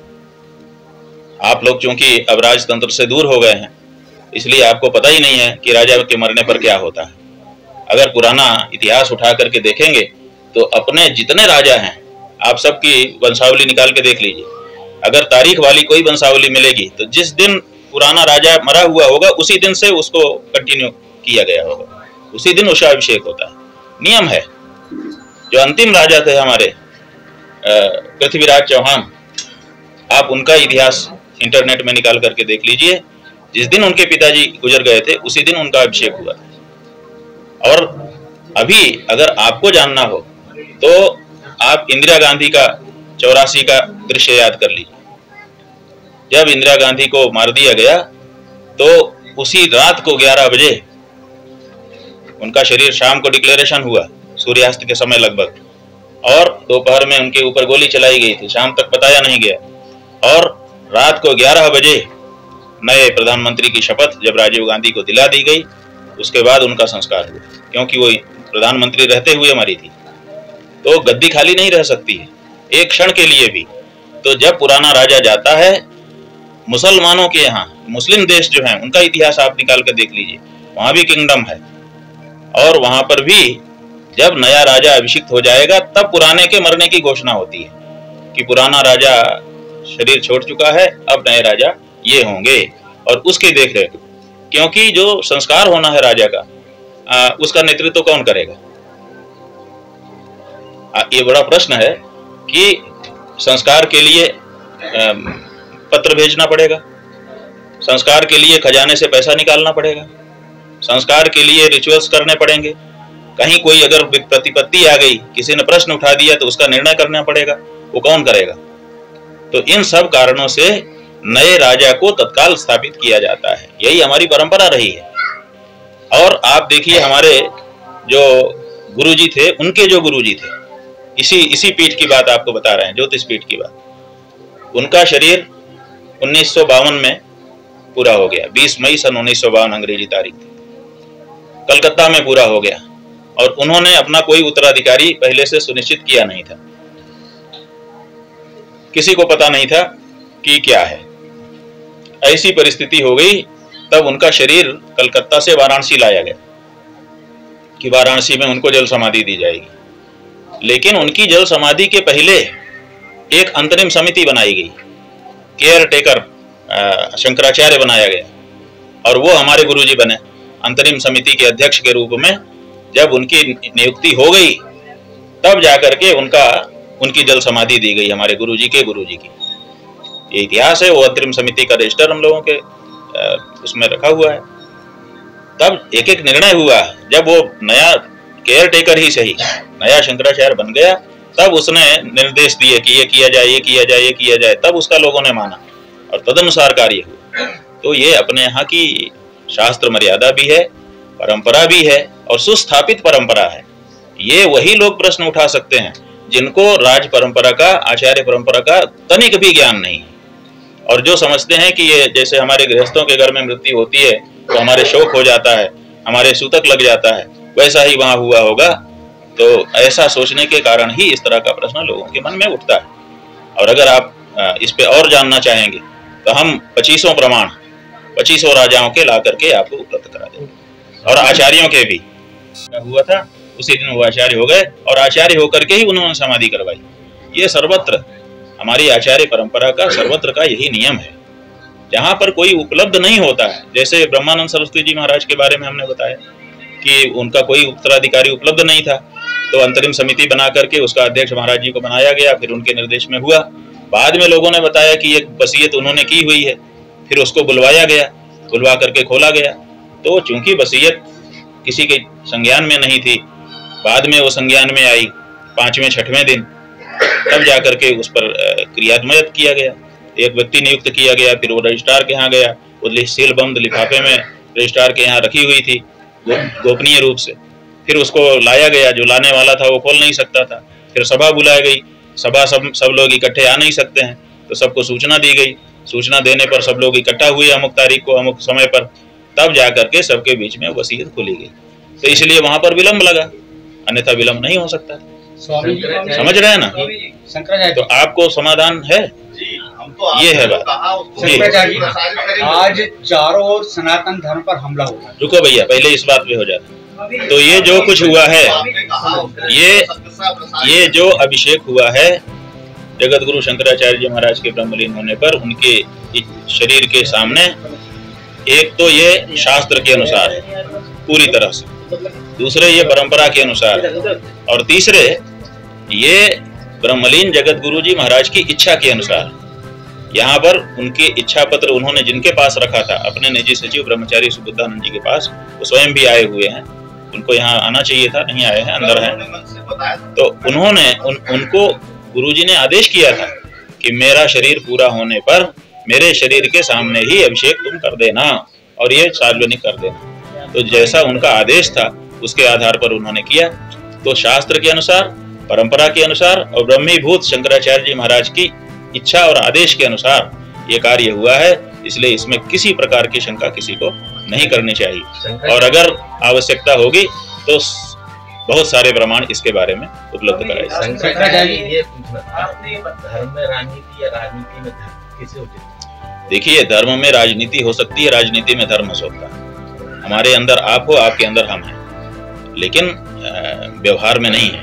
आप लोग चूंकि अब राजतंत्र से दूर हो गए हैं, इसलिए आपको पता ही नहीं है कि राजा के मरने पर क्या होता है। अगर पुराना इतिहास उठा करके देखेंगे तो अपने जितने राजा हैं, आप सबकी वंशावली निकाल के देख लीजिए। अगर तारीख वाली कोई वंशावली मिलेगी तो जिस दिन पुराना राजा मरा हुआ होगा उसी दिन से उसको कंटिन्यू किया गया होगा, उसी दिन उसका अभिषेक होता है, नियम है। जो अंतिम राजा थे हमारे पृथ्वीराज चौहान, आप उनका इतिहास इंटरनेट में निकाल करके देख लीजिए। जिस दिन उनके पिताजी गुजर गए थे उसी दिन उनका अभिषेक हुआ था। और अभी अगर आपको जानना हो तो आप इंदिरा गांधी का चौरासी का दृश्य याद कर लीजिए। जब इंदिरा गांधी को मार दिया गया तो उसी रात को ग्यारह बजे उनका शरीर, शाम को डिक्लेरेशन हुआ सूर्यास्त के समय लगभग, और दोपहर में उनके ऊपर गोली चलाई गई थी, शाम तक बताया नहीं गया। और रात को ग्यारह बजे नए प्रधानमंत्री की शपथ जब राजीव गांधी को दिला दी गई, उसके बाद उनका संस्कार हुआ, क्योंकि वो प्रधानमंत्री रहते हुए मरी थी। तो गद्दी खाली नहीं रह सकती है एक क्षण के लिए भी। तो जब पुराना राजा जाता है, मुसलमानों के यहाँ, मुस्लिम देश जो है उनका इतिहास आप निकाल कर देख लीजिए, वहां भी किंगडम है, और वहां पर भी जब नया राजा अभिषिक्त हो जाएगा तब पुराने के मरने की घोषणा होती है कि पुराना राजा शरीर छोड़ चुका है, अब नए राजा ये होंगे, और उसकी देखरेख, क्योंकि जो संस्कार होना है राजा का, आ, उसका नेतृत्व कौन करेगा। आ, ये बड़ा प्रश्न है कि संस्कार के लिए आ, पत्र भेजना पड़ेगा, संस्कार के लिए खजाने से पैसा निकालना पड़ेगा, संस्कार के लिए रिचुअल्स करने पड़ेंगे, कहीं कोई अगर प्रतिपत्ति आ गई, किसी ने प्रश्न उठा दिया तो उसका निर्णय करना पड़ेगा, वो कौन करेगा। तो इन सब कारणों से नए राजा को तत्काल स्थापित किया जाता है, यही हमारी परंपरा रही है। और आप देखिए हमारे जो गुरुजी थे, उनके जो गुरुजी थे, इसी इसी पीठ की बात आपको बता रहे हैं, ज्योतिष पीठ की बात। उनका शरीर उन्नीस सौ बावन में पूरा हो गया, बीस मई सन उन्नीस सौ बावन अंग्रेजी तारीख थी, कलकत्ता में पूरा हो गया। और उन्होंने अपना कोई उत्तराधिकारी पहले से सुनिश्चित किया नहीं था, किसी को पता नहीं था कि क्या है। ऐसी परिस्थिति हो गई, तब उनका शरीर कलकत्ता से वाराणसी लाया गया कि वाराणसी में उनको जल समाधि दी जाएगी। लेकिन उनकी जल समाधि के पहले एक अंतरिम समिति बनाई गई, केयर टेकर शंकराचार्य बनाया गया, और वो हमारे गुरुजी बने अंतरिम समिति के अध्यक्ष के रूप में। जब उनकी नियुक्ति हो गई तब जाकर के उनका उनकी जल समाधि दी गई, हमारे गुरुजी के गुरुजी की। ये इतिहास है, वो अंतरिम समिति का रजिस्टर हम लोगों के उसमें रखा हुआ है। तब एक एक निर्णय हुआ, जब वो नया केयर टेकर ही सही नया शंकराचार्य बन गया, तब उसने निर्देश दिए कि ये किया जाए, ये किया जाए, ये किया जाए, तब उसका लोगों ने माना और तदनुसार कार्य हुआ। तो ये अपने यहाँ की शास्त्र मर्यादा भी है, परंपरा भी है, और सुस्थापित परंपरा है। ये वही लोग प्रश्न उठा सकते हैं जिनको राज परंपरा का, आचार्य परंपरा का तनिक भी ज्ञान नहीं है, और जो समझते हैं कि ये जैसे हमारे गृहस्थों के घर में मृत्यु होती है तो हमारे शोक हो जाता है, हमारे सूतक लग जाता है, वैसा ही वहां हुआ होगा। तो ऐसा सोचने के कारण ही इस तरह का प्रश्न लोगों के मन में उठता है। और अगर आप इस पे और जानना चाहेंगे तो हम पच्चीसों प्रमाण पच्चीसों राजाओं के ला करके आपको उपलब्ध करा देंगे और आचार्यों के भी हुआ था उसी दिन वो आचार्य हो गए और आचार्य होकर के ही उन्होंने समाधि करवाई। ये सर्वत्र हमारी आचार्य परंपरा का सर्वत्र का यही नियम है। जहाँ पर कोई उपलब्ध नहीं होता है, जैसे ब्रह्मानंद सरस्वती जी महाराज के बारे में हमने बताया कि उनका कोई उत्तराधिकारी उपलब्ध नहीं था, तो अंतरिम समिति बना करके उसका अध्यक्ष महाराज जी को बनाया गया, फिर उनके निर्देश में हुआ। बाद में लोगों ने बताया कि एक वसीयत उन्होंने की हुई है, फिर उसको बुलवाया गया, बुलवा करके खोला गया। तो चूंकि वसीयत किसी के संज्ञान में नहीं थी, बाद में वो संज्ञान में आई पांचवें छठवें दिन, तब जाकर के उस पर क्रियात्मक किया गया, एक व्यक्ति नियुक्त किया गया, फिर वो रजिस्ट्रार के यहाँ गया, वो सील बंद लिफाफे में रजिस्ट्रार के यहाँ रखी हुई थी गो, गोपनीय रूप से, फिर उसको लाया गया। जो लाने वाला था वो खोल नहीं सकता था, फिर सभा बुलाई गई, सभा सब सब लोग इकट्ठे आ नहीं सकते हैं, तो सबको सूचना दी गई। सूचना देने पर सब लोग इकट्ठा हुए अमुक तारीख को अमुक समय पर, तब जाकर के सबके बीच में वसीयत खोली गई। तो इसलिए वहां पर विलंब लगा, अन्यथा विलंब नहीं हो सकता। समझ रहे हैं ना? तो आपको समाधान है, तो ये है बात। आज चारों ओर सनातन धर्म पर हमला हुआ। रुको भैया, पहले इस बात पे हो जाता। तो ये जो कुछ हुआ है, ये ये जो अभिषेक हुआ है जगत गुरु शंकराचार्य जी महाराज के ब्रह्मलीन होने पर, उनके शरीर के सामने, एक तो ये शास्त्र के अनुसार है पूरी तरह से, दूसरे ये परंपरा के अनुसार है, और तीसरे ये ब्रह्मलीन जगत गुरु जी महाराज की इच्छा के अनुसार। यहाँ पर उनके इच्छा पत्र उन्होंने जिनके पास रखा था, अपने निजी सचिव ब्रह्मचारी सुबुद्धानंद जी के पास, वो स्वयं भी आए हुए हैं। उनको यहाँ आना चाहिए था, नहीं आए हैं, अंदर हैं। तो उन्होंने उन, उनको गुरुजी ने आदेश किया था कि मेरा शरीर पूरा होने पर मेरे शरीर के सामने ही अभिषेक तुम कर देना और ये सार्वजनिक कर देना। तो जैसा उनका आदेश था उसके आधार पर उन्होंने किया। तो शास्त्र के अनुसार, परंपरा के अनुसार और ब्रह्मीभूत शंकराचार्य जी महाराज की इच्छा और आदेश के अनुसार ये कार्य हुआ है, इसलिए इसमें किसी प्रकार की शंका किसी को नहीं करनी चाहिए। और अगर आवश्यकता होगी तो बहुत सारे प्रमाण इसके बारे में उपलब्ध कराए जाएंगे। धर्म में राजनीति या राजनीति में धर्म कैसे होती है? देखिए, धर्म में राजनीति हो सकती है, राजनीति में धर्म हो सकता है। हमारे अंदर आप हो, आपके अंदर हम हैं, लेकिन व्यवहार में नहीं है।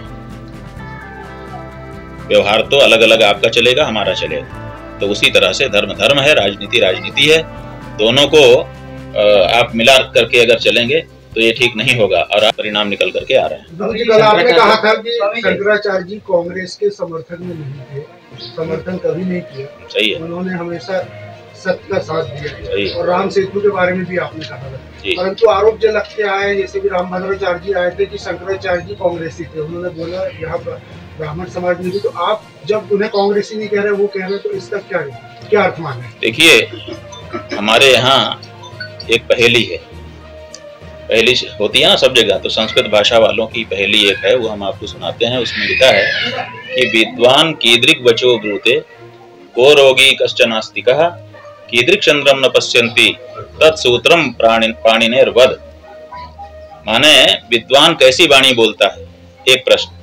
व्यवहार तो अलग अलग आपका चलेगा, हमारा चलेगा। तो उसी तरह से धर्म धर्म है, राजनीति राजनीति है। दोनों को आप मिला करके अगर चलेंगे तो ये ठीक नहीं होगा और आप परिणाम निकल करके आ रहे हैं। गुरुजी, कल आपने कहा था कि शंकराचार्य जी कांग्रेस के समर्थन में नहीं थे, समर्थन कभी नहीं किया। सही है। उन्होंने हमेशा सत्य का साथ दिया और राम सेतु के बारे में भी आपने कहा था। परंतु आरोप जो लगते आए, जैसे कि रामभद्राचार्य जी आए थे कि शंकराचार्य जी कांग्रेसी थे, उन्होंने बोला यहाँ ब्राह्मण समाज में भी, तो आप जब उन्हें कांग्रेसी नहीं कह रहे, वो कह रहे, तो इसका क्या क्या अर्थ मान है? देखिए, हमारे यहाँ एक पहेली है, पहेली होती है ना सब जगह, तो संस्कृत भाषा वालों की पहेली एक है, वो हम आपको सुनाते हैं। उसमें लिखा है कि विद्वान कीदृक् वचो ब्रूते को रोगी कश्चनास्ति कहा कीदृक् चंद्रम न पश्यन्ति तत्सूत्रम पाणिनेर्वद। माने विद्वान कैसी वाणी बोलता है, एक प्रश्न,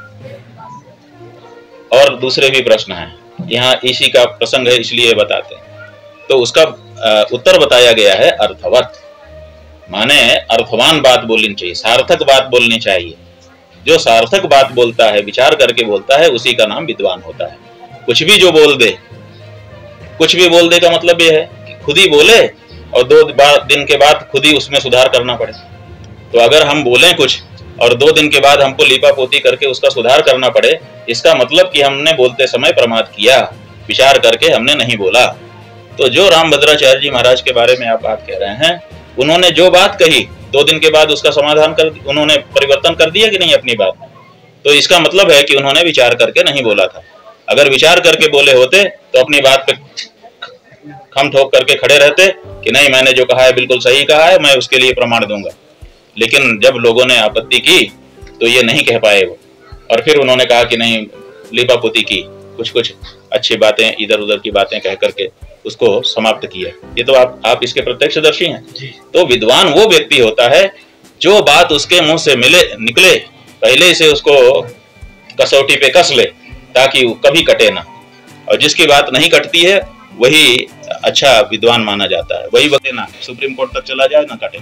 और दूसरे भी प्रश्न है। यहाँ इसी का प्रसंग है इसलिए बताते हैं। तो उसका उत्तर बताया गया है अर्थवत, माने अर्थवान बात बोलनी चाहिए, सार्थक बात बोलनी चाहिए। जो सार्थक बात बोलता है, विचार करके बोलता है, उसी का नाम विद्वान होता है। कुछ भी जो बोल दे, कुछ भी बोल दे का मतलब ये है कि खुद ही बोले और दो दिन के बाद खुद ही उसमें सुधार करना पड़े। तो अगर हम बोलें कुछ और दो दिन के बाद हमको लीपा पोती करके उसका सुधार करना पड़े, इसका मतलब कि हमने बोलते समय प्रमाद किया, विचार करके हमने नहीं बोला। तो जो रामभद्राचार्य जी महाराज के बारे में आप बात कह रहे हैं, उन्होंने जो बात कही दो दिन के बाद उसका समाधान कर, उन्होंने परिवर्तन कर दिया कि नहीं अपनी बात में। तो इसका मतलब है कि उन्होंने विचार करके नहीं बोला था। अगर विचार करके बोले होते तो अपनी बात पे खम ठोक करके खड़े रहते कि नहीं, मैंने जो कहा है बिल्कुल सही कहा है, मैं उसके लिए प्रमाण दूंगा। लेकिन जब लोगों ने आपत्ति की तो ये नहीं कह पाए वो, और फिर उन्होंने कहा कि नहीं, लीपापोती की, कुछ कुछ अच्छी बातें इधर उधर की बातें कह करके उसको समाप्त किया। ये तो आप आप इसके प्रत्यक्षदर्शी हैं। तो विद्वान वो व्यक्ति होता है जो बात उसके मुंह से मिले निकले पहले से उसको कसौटी पे कस ले ताकि वो कभी कटे ना, और जिसकी बात नहीं कटती है वही अच्छा विद्वान माना जाता है, वही बते ना सुप्रीम कोर्ट तक चला जाए ना कटे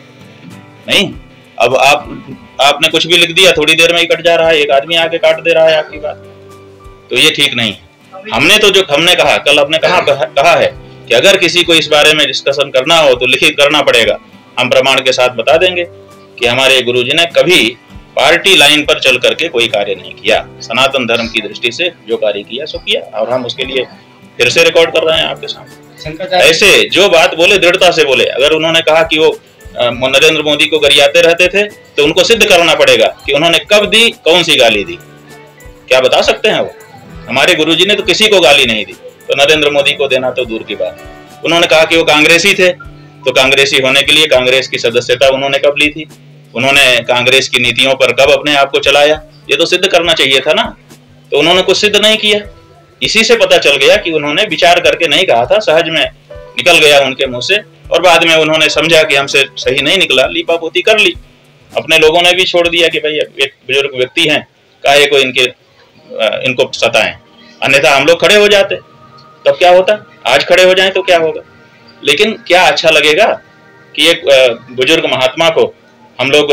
नहीं। अब आप आपने कुछ भी लिख दिया, थोड़ी देर में ही कट जा रहा है, एक आदमी आके काट दे रहा है आपकी बात, तो ये ठीक नहीं। हमने तो जो हमने कहा कल आपने कहा कहा है कि अगर किसी को इस बारे में डिस्कशन करना हो तो लिखित करना पड़ेगा। हम प्रमाण के साथ बता देंगे कि हमारे गुरुजी ने कभी पार्टी लाइन पर चल करके कोई कार्य नहीं किया, सनातन धर्म की दृष्टि से जो कार्य किया सो किया, और हम उसके लिए फिर से रिकॉर्ड कर रहे हैं आपके सामने। ऐसे जो बात बोले दृढ़ता से बोले। अगर उन्होंने कहा कि वो नरेंद्र मोदी को गरियाते रहते थे तो उनको सिद्ध करना पड़ेगा कि उन्होंने कब दी, कौन सी गाली दी, क्या बता सकते हैं वो? हमारे गुरुजी ने तो किसी को गाली नहीं दी, तो नरेंद्र मोदी को देना तो दूर की बात। उन्होंने कहा कि वो कांग्रेसी थे, तो कांग्रेसी होने के लिए कांग्रेस की सदस्यता उन्होंने कब ली थी, उन्होंने कांग्रेस की नीतियों पर कब अपने आप को चलाया, ये तो सिद्ध करना चाहिए था ना। तो उन्होंने कुछ सिद्ध नहीं किया। इसी से पता चल गया कि उन्होंने विचार करके नहीं कहा था, सहज में निकल गया उनके मुंह से, और बाद में उन्होंने समझा कि हमसे सही नहीं निकला, लीपापोती कर ली। अपने लोगों ने भी छोड़ दिया कि भाई एक बुजुर्ग व्यक्ति हैं, काहे को इनके इनको सताएं, अन्यथा हम लोग खड़े हो जाते, तब क्या होता? आज खड़े हो जाएं तो क्या होगा? लेकिन क्या अच्छा लगेगा कि एक बुजुर्ग महात्मा को हम लोग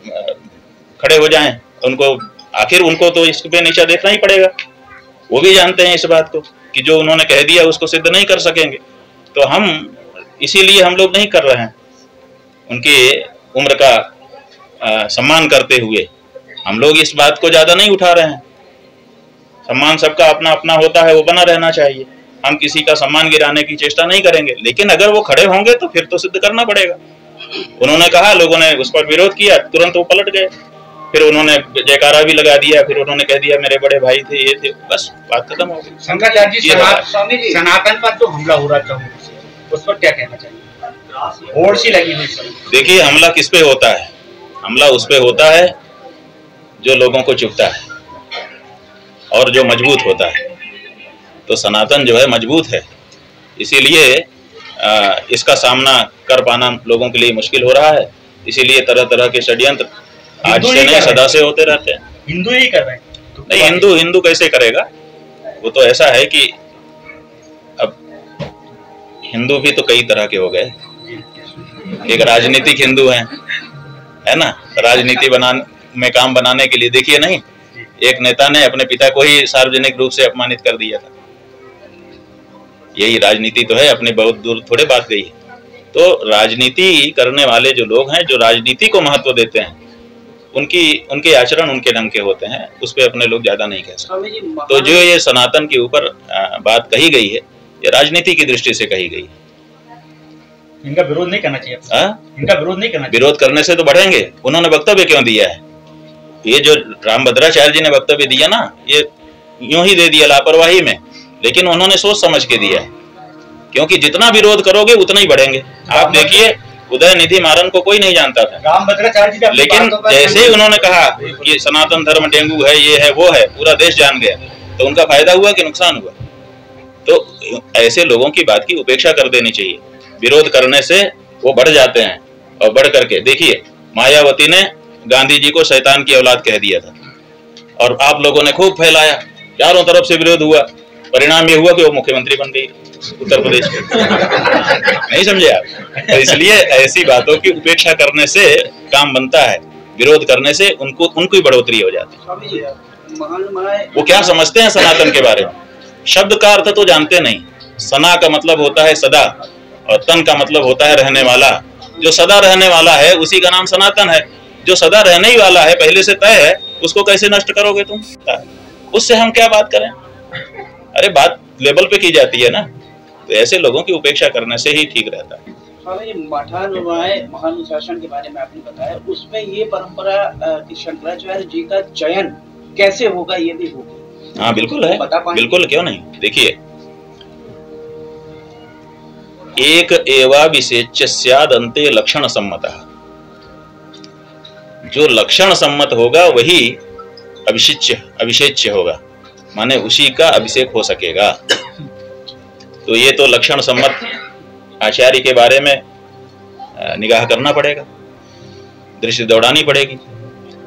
खड़े हो जाएं, उनको आखिर उनको तो इस पे नीचा देखना ही पड़ेगा। वो भी जानते हैं इस बात को कि जो उन्होंने कह दिया उसको सिद्ध नहीं कर सकेंगे, तो हम इसीलिए हम लोग नहीं कर रहे हैं। उनकी उम्र का आ, सम्मान करते हुए हम लोग इस बात को ज्यादा नहीं उठा रहे हैं। सम्मान सबका अपना अपना होता है, वो बना रहना चाहिए। हम किसी का सम्मान गिराने की चेष्टा नहीं करेंगे, लेकिन अगर वो खड़े होंगे तो फिर तो सिद्ध करना पड़ेगा। उन्होंने कहा, लोगों ने उस पर विरोध किया, तुरंत वो पलट गए, फिर उन्होंने जयकारा भी लगा दिया, फिर उन्होंने कह दिया मेरे बड़े भाई थे, ये थे, बस बात खत्म हो गई। शंकराचार्य जी, सनातन पर जो हमला हो रहा था उस पर क्या कहना चाहिए? होड़ सी लगी हुई। देखिए, हमला किस पे होता है? हमला उस पे होता है जो लोगों को चुभता है और जो मजबूत होता है। तो सनातन जो है मजबूत है, इसीलिए इसका सामना कर पाना लोगों के लिए मुश्किल हो रहा है। इसीलिए तरह तरह के षड्यंत्र आज से नहीं सदा से होते रहते हैं। हिंदू ही कर रहे हैं। नहीं, हिंदू हिंदू कैसे करेगा? वो तो ऐसा है कि अब हिंदू भी तो कई तरह के हो गए। एक राजनीतिक हिंदू है, है ना, राजनीति बनाने में काम बनाने के लिए। देखिए, नहीं, एक नेता ने अपने पिता को ही सार्वजनिक रूप से अपमानित कर दिया था। यही राजनीति तो है, अपनी बहुत दूर थोड़े बात गई है। तो राजनीति करने वाले जो लोग हैं, जो राजनीति को महत्व देते हैं, उनकी उनके आचरण उनके ढंग के होते हैं, उस पे अपने लोग ज्यादा नहीं कह सकते। तो जो ये सनातन के ऊपर बात कही गई है, ये राजनीति की दृष्टि से कही गई। इनका विरोध नहीं करना चाहिए। आ? इनका विरोध नहीं करना चाहिए। विरोध करने से तो बढ़ेंगे। उन्होंने वक्तव्य क्यों दिया है? ये जो रामभद्राचार्य जी ने वक्तव्य दिया ना, ये यूं ही दे दिया लापरवाही में, लेकिन उन्होंने सोच समझ के दिया है, क्योंकि जितना विरोध करोगे उतना ही बढ़ेंगे। आप देखिए, उदयनिधि मारन को कोई नहीं जानता था, रामभद्राचार्य जी, लेकिन जैसे ही उन्होंने कहा कि सनातन धर्म डेंगू है, ये है, वो है, पूरा देश जान गया। तो उनका फायदा हुआ कि नुकसान हुआ? तो ऐसे लोगों की बात की उपेक्षा कर देनी चाहिए। विरोध करने से वो बढ़ जाते हैं, और बढ़ करके देखिए, मायावती ने गांधी जी को शैतान की औलाद कह दिया था, और आप लोगों ने खूब फैलाया, चारों तरफ से विरोध हुआ। परिणाम ये हुआ कि वो मुख्यमंत्री बन गई उत्तर प्रदेश में। नहीं समझे आप? तो इसलिए ऐसी बातों की उपेक्षा करने से काम बनता है, विरोध करने से उनको उनकी बढ़ोतरी हो जाती है। वो क्या समझते हैं सनातन के बारे में? शब्द का अर्थ तो जानते नहीं। सना का मतलब होता है सदा, और तन का मतलब होता है रहने वाला। जो सदा रहने वाला है उसी का नाम सनातन है। जो सदा रहने ही वाला है, पहले से तय है, उसको कैसे नष्ट करोगे तुम? उससे हम क्या बात करें? अरे बात लेवल पे की जाती है ना। तो ऐसे लोगों की उपेक्षा करने से ही ठीक रहता है। महानुशासन के बारे में आपने बताया, उसमें ये परंपरा कि शंकराचार्य जी का चयन कैसे होगा, ये भी होगा? हाँ, बिल्कुल है, बिल्कुल, क्यों नहीं। देखिए, एक एवा विशेष्य स्याद अन्ते लक्षण सम्मतः। जो लक्षण सम्मत होगा वही अभिषेच्य अभिषेच्य होगा, माने उसी का अभिषेक हो सकेगा। तो ये तो लक्षण सम्मत आचार्य के बारे में निगाह करना पड़ेगा, दृष्टि दौड़ानी पड़ेगी,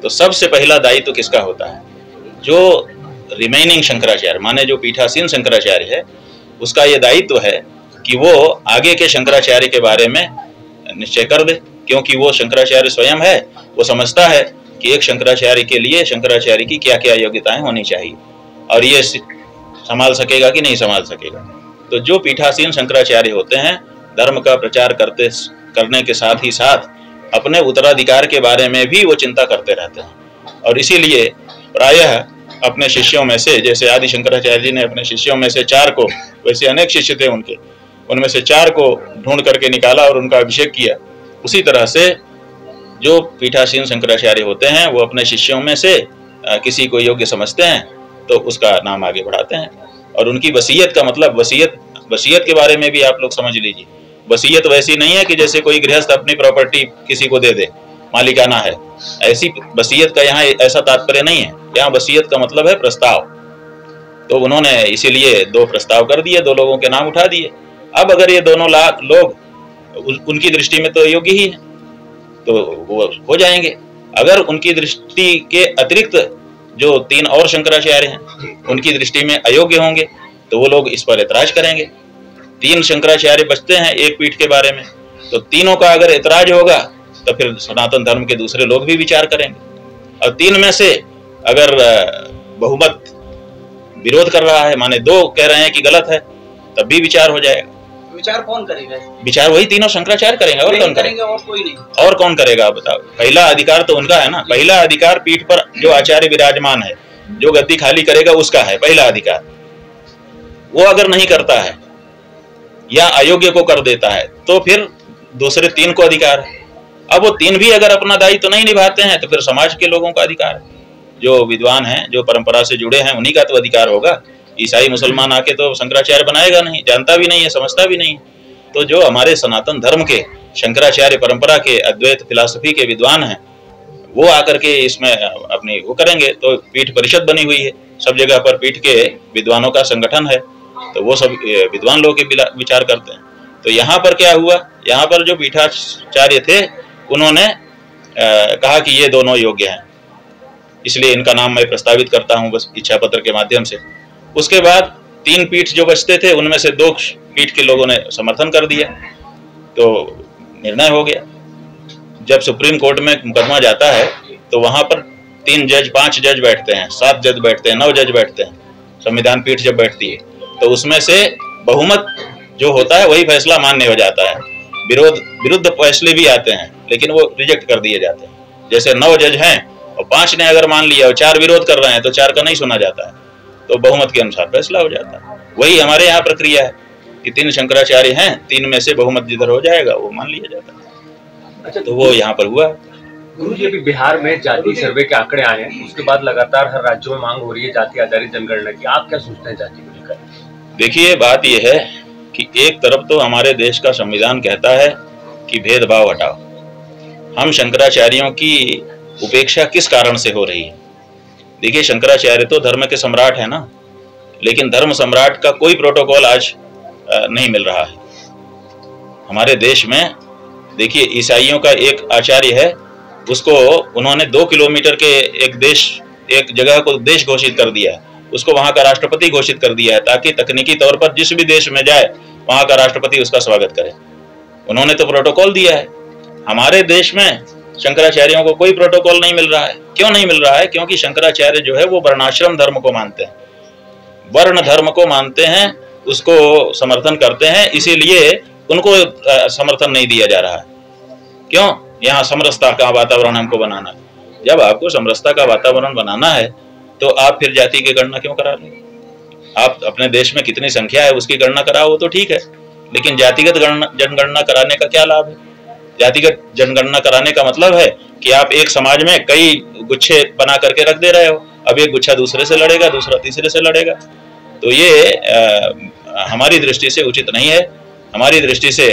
तो सबसे पहला दायित्व तो किसका होता है? जो रिमेनिंग शंकराचार्य माने जो पीठासीन शंकराचार्य है, उसका ये दायित्व है कि वो आगे के शंकराचार्य के बारे में निश्चय कर दे, क्योंकि वो शंकराचार्य स्वयं है, वो समझता है कि एक शंकराचार्य के लिए शंकराचार्य की क्या क्या योग्यताएं होनी चाहिए और ये संभाल सकेगा कि नहीं संभाल सकेगा। तो जो पीठासीन शंकराचार्य होते हैं, धर्म का प्रचार करते करने के साथ ही साथ अपने उत्तराधिकार के बारे में भी वो चिंता करते रहते हैं। और इसीलिए प्रायः अपने शिष्यों में से, जैसे आदि शंकराचार्य जी ने अपने शिष्यों में से चार को, वैसे अनेक शिष्य थे उनके, उनमें से चार को ढूंढ करके निकाला और उनका अभिषेक किया। उसी तरह से जो पीठासीन शंकराचार्य होते हैं वो अपने शिष्यों में से किसी को योग्य समझते हैं तो उसका नाम आगे बढ़ाते हैं। और उनकी वसीयत का मतलब, वसीयत वसीयत के बारे में भी आप लोग समझ लीजिए। वसीयत वैसी नहीं है कि जैसे कोई गृहस्थ अपनी प्रॉपर्टी किसी को दे दे, मालिकाना है, ऐसी वसीयत का यहाँ ऐसा तात्पर्य नहीं है। यहाँ वसीयत का मतलब है प्रस्ताव। तो उन्होंने इसीलिए दो प्रस्ताव कर दिए, दो लोगों के नाम उठा दिए। अब अगर ये दोनों लाख लोग उनकी दृष्टि में तो योग्य ही है तो वो हो जाएंगे। अगर उनकी दृष्टि के अतिरिक्त जो तीन और शंकराचार्य हैं उनकी दृष्टि में अयोग्य होंगे तो वो लोग इस पर ऐतराज करेंगे। तीन शंकराचार्य बचते हैं एक पीठ के बारे में, तो तीनों का अगर ऐतराज होगा तो फिर सनातन धर्म के दूसरे लोग भी विचार करेंगे। और तीन में से अगर बहुमत विरोध कर रहा है, माने दो कह रहे हैं कि गलत है, तब भी विचार हो जाएगा। विचार कौन करेगा? विचार वही तीनों शंकराचार्य करेंगे, और कौन करेगा? और कोई नहीं। और कौन करेगा आप बताओ? पहला अधिकार तो उनका है ना। पहला अधिकार पीठ पर जो आचार्य विराजमान है, जो गद्दी खाली करेगा उसका है पहला अधिकार। वो अगर नहीं करता है या अयोग्य को कर देता है तो फिर दूसरे तीन को अधिकार है। अब वो तीन भी अगर अपना दायित्व तो नहीं निभाते हैं तो फिर समाज के लोगों का अधिकार है, जो विद्वान हैं, जो परंपरा से जुड़े हैं, उन्हीं का तो अधिकार होगा। ईसाई मुसलमान आके तो शंकराचार्य बनाएगा नहीं, जानता भी नहीं है, समझता भी नहीं है। तो जो हमारे सनातन धर्म के शंकराचार्य परंपरा के अद्वैत फिलॉसफी के विद्वान हैं वो आकर के इसमें अपनी वो करेंगे। तो पीठ परिषद बनी हुई है, सब जगह पर पीठ के विद्वानों का संगठन है, तो वो सब विद्वान लोग के विचार करते हैं। तो यहाँ पर क्या हुआ, यहाँ पर जो पीठाचार्य थे उन्होंने कहा कि ये दोनों योग्य हैं, इसलिए इनका नाम मैं प्रस्तावित करता हूँ बस इच्छा पत्र के माध्यम से। उसके बाद तीन पीठ जो बचते थे उनमें से दो पीठ के लोगों ने समर्थन कर दिया, तो निर्णय हो गया। जब सुप्रीम कोर्ट में मुकदमा जाता है तो वहां पर तीन जज, पांच जज बैठते हैं, सात जज बैठते हैं, नौ जज बैठते हैं। संविधान पीठ जब बैठती है तो उसमें से बहुमत जो होता है वही फैसला मान्य हो जाता है। विरोध विरुद्ध फैसले भी आते हैं लेकिन वो रिजेक्ट कर दिए जाते हैं। जैसे नौ जज हैं और पांच ने अगर मान लिया और चार विरोध कर रहे हैं तो चार का नहीं सुना जाता है, तो बहुमत के अनुसार फैसला हो जाता है। वही हमारे यहाँ प्रक्रिया है कि तीन शंकराचार्य हैं, तीन में से बहुमत जिधर हो जाएगा वो मान लिया जाता है। अच्छा, तो वो यहाँ पर हुआ। गुरु जी, अभी बिहार में जाति सर्वे के आंकड़े आए हैं, उसके बाद लगातार हर राज्यों में मांग हो रही है जाति आधारित जनगणना की। आप क्या सोचते हैं जाति को लेकर? देखिए, बात यह है कि एक तरफ तो हमारे देश का संविधान कहता है कि भेदभाव हटाओ। हम शंकराचार्यों की उपेक्षा किस कारण से हो रही है? देखिए, शंकराचार्य तो धर्म के सम्राट है ना, लेकिन धर्म सम्राट का कोई प्रोटोकॉल आज नहीं मिल रहा है हमारे देश में। देखिए, ईसाइयों का एक आचार्य है, उसको उन्होंने दो किलोमीटर के एक देश एक जगह को देश घोषित कर दिया है, उसको वहां का राष्ट्रपति घोषित कर दिया है, ताकि तकनीकी तौर पर जिस भी देश में जाए वहां का राष्ट्रपति उसका स्वागत करे। उन्होंने तो प्रोटोकॉल दिया है। हमारे देश में शंकराचार्यों को कोई प्रोटोकॉल नहीं मिल रहा है। क्यों नहीं मिल रहा है? क्योंकि शंकराचार्य जो है वो वर्णाश्रम धर्म को मानते हैं, वर्ण धर्म को मानते हैं, उसको समर्थन करते हैं, इसीलिए उनको समर्थन नहीं दिया जा रहा है। क्यों? यहाँ समरसता का वातावरण हमको बनाना है। जब आपको समरसता का वातावरण बनाना है तो आप फिर जाति की गणना क्यों करा रहे? आप अपने देश में कितनी संख्या है उसकी गणना कराओ, वो तो ठीक है, लेकिन जातिगत जनगणना कराने का क्या लाभ है? जातिगत जनगणना कराने का मतलब है कि आप एक समाज में कई गुच्छे बना करके रख दे रहे हो। अब एक गुच्छा दूसरे से लड़ेगा, दूसरा तीसरे से लड़ेगा, तो ये आ, हमारी दृष्टि से उचित नहीं है। हमारी दृष्टि से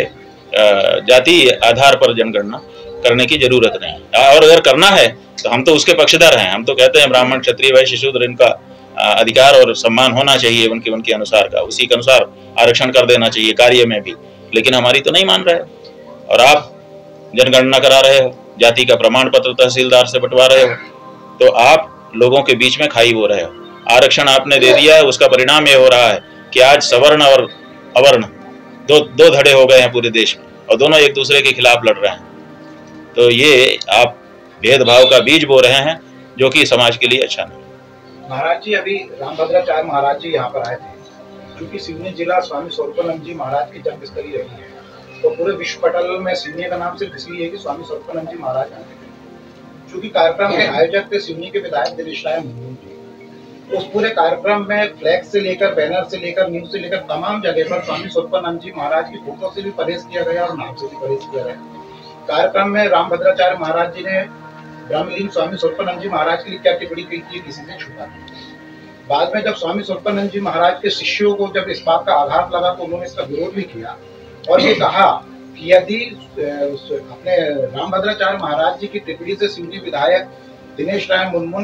जाति आधार पर जनगणना करने की जरूरत नहीं है। और अगर करना है तो हम तो उसके पक्षधर हैं। हम तो कहते हैं ब्राह्मण, क्षत्रिय, वैश्य, शूद्र, इनका अधिकार और सम्मान होना चाहिए उनके उनके अनुसार का, उसी के अनुसार आरक्षण कर देना चाहिए कार्य में भी। लेकिन हमारी तो नहीं मान रहे हो और आप जनगणना करा रहे हो, जाति का प्रमाण पत्र तहसीलदार से बंटवा रहे हो, तो आप लोगों के बीच में खाई बो रहे हो। आरक्षण आपने दे दिया है, उसका परिणाम ये हो रहा है कि आज सवर्ण और अवर्ण दो दो धड़े हो गए हैं पूरे देश में और दोनों एक दूसरे के खिलाफ लड़ रहे हैं। तो ये आप भेदभाव का बीज बो रहे हैं जो कि समाज के लिए अच्छा नहीं। महाराज जी, अभी रामभद्राचार्य महाराज जी यहाँ पर आए थे, क्योंकि सिवनी जिला स्वामी स्वरूपानंद जी महाराज की जन्मस्थली रही है, तो पूरे विश्व पटल में सिवनी का नाम सिर्फ इसलिए है कि स्वामी स्वरूपानंद जी महाराज आए थे। चूंकि कार्यक्रम के आयोजक थे सिवनी के विधायक दिनेश राय मुर्मू जी, उस पूरे कार्यक्रम में फ्लैग से लेकर, बैनर से लेकर, न्यूज से लेकर तमाम जगह पर स्वामी स्वरूपानंद जी महाराज की फोटो से भी परहेज किया गया और नाम से भी परहेज किया गया। कार्यक्रम में रामभद्राचार्य महाराज जी ने ब्रह्मलीन स्वामी स्वरूपानंद जी महाराज के लिए क्या टिप्पणी की थी, किसी से छुपा नहीं। बाद में जब स्वामी स्वरूपानंद जी महाराज के शिष्यों को जब इस बात का आघात लगा तो उन्होंने इसका विरोध भी किया और ये कहा कि यदि अपने रामभद्राचार्य महाराज जी की टिप्पणी से सिवनी विधायक दिनेश राय मुर्मू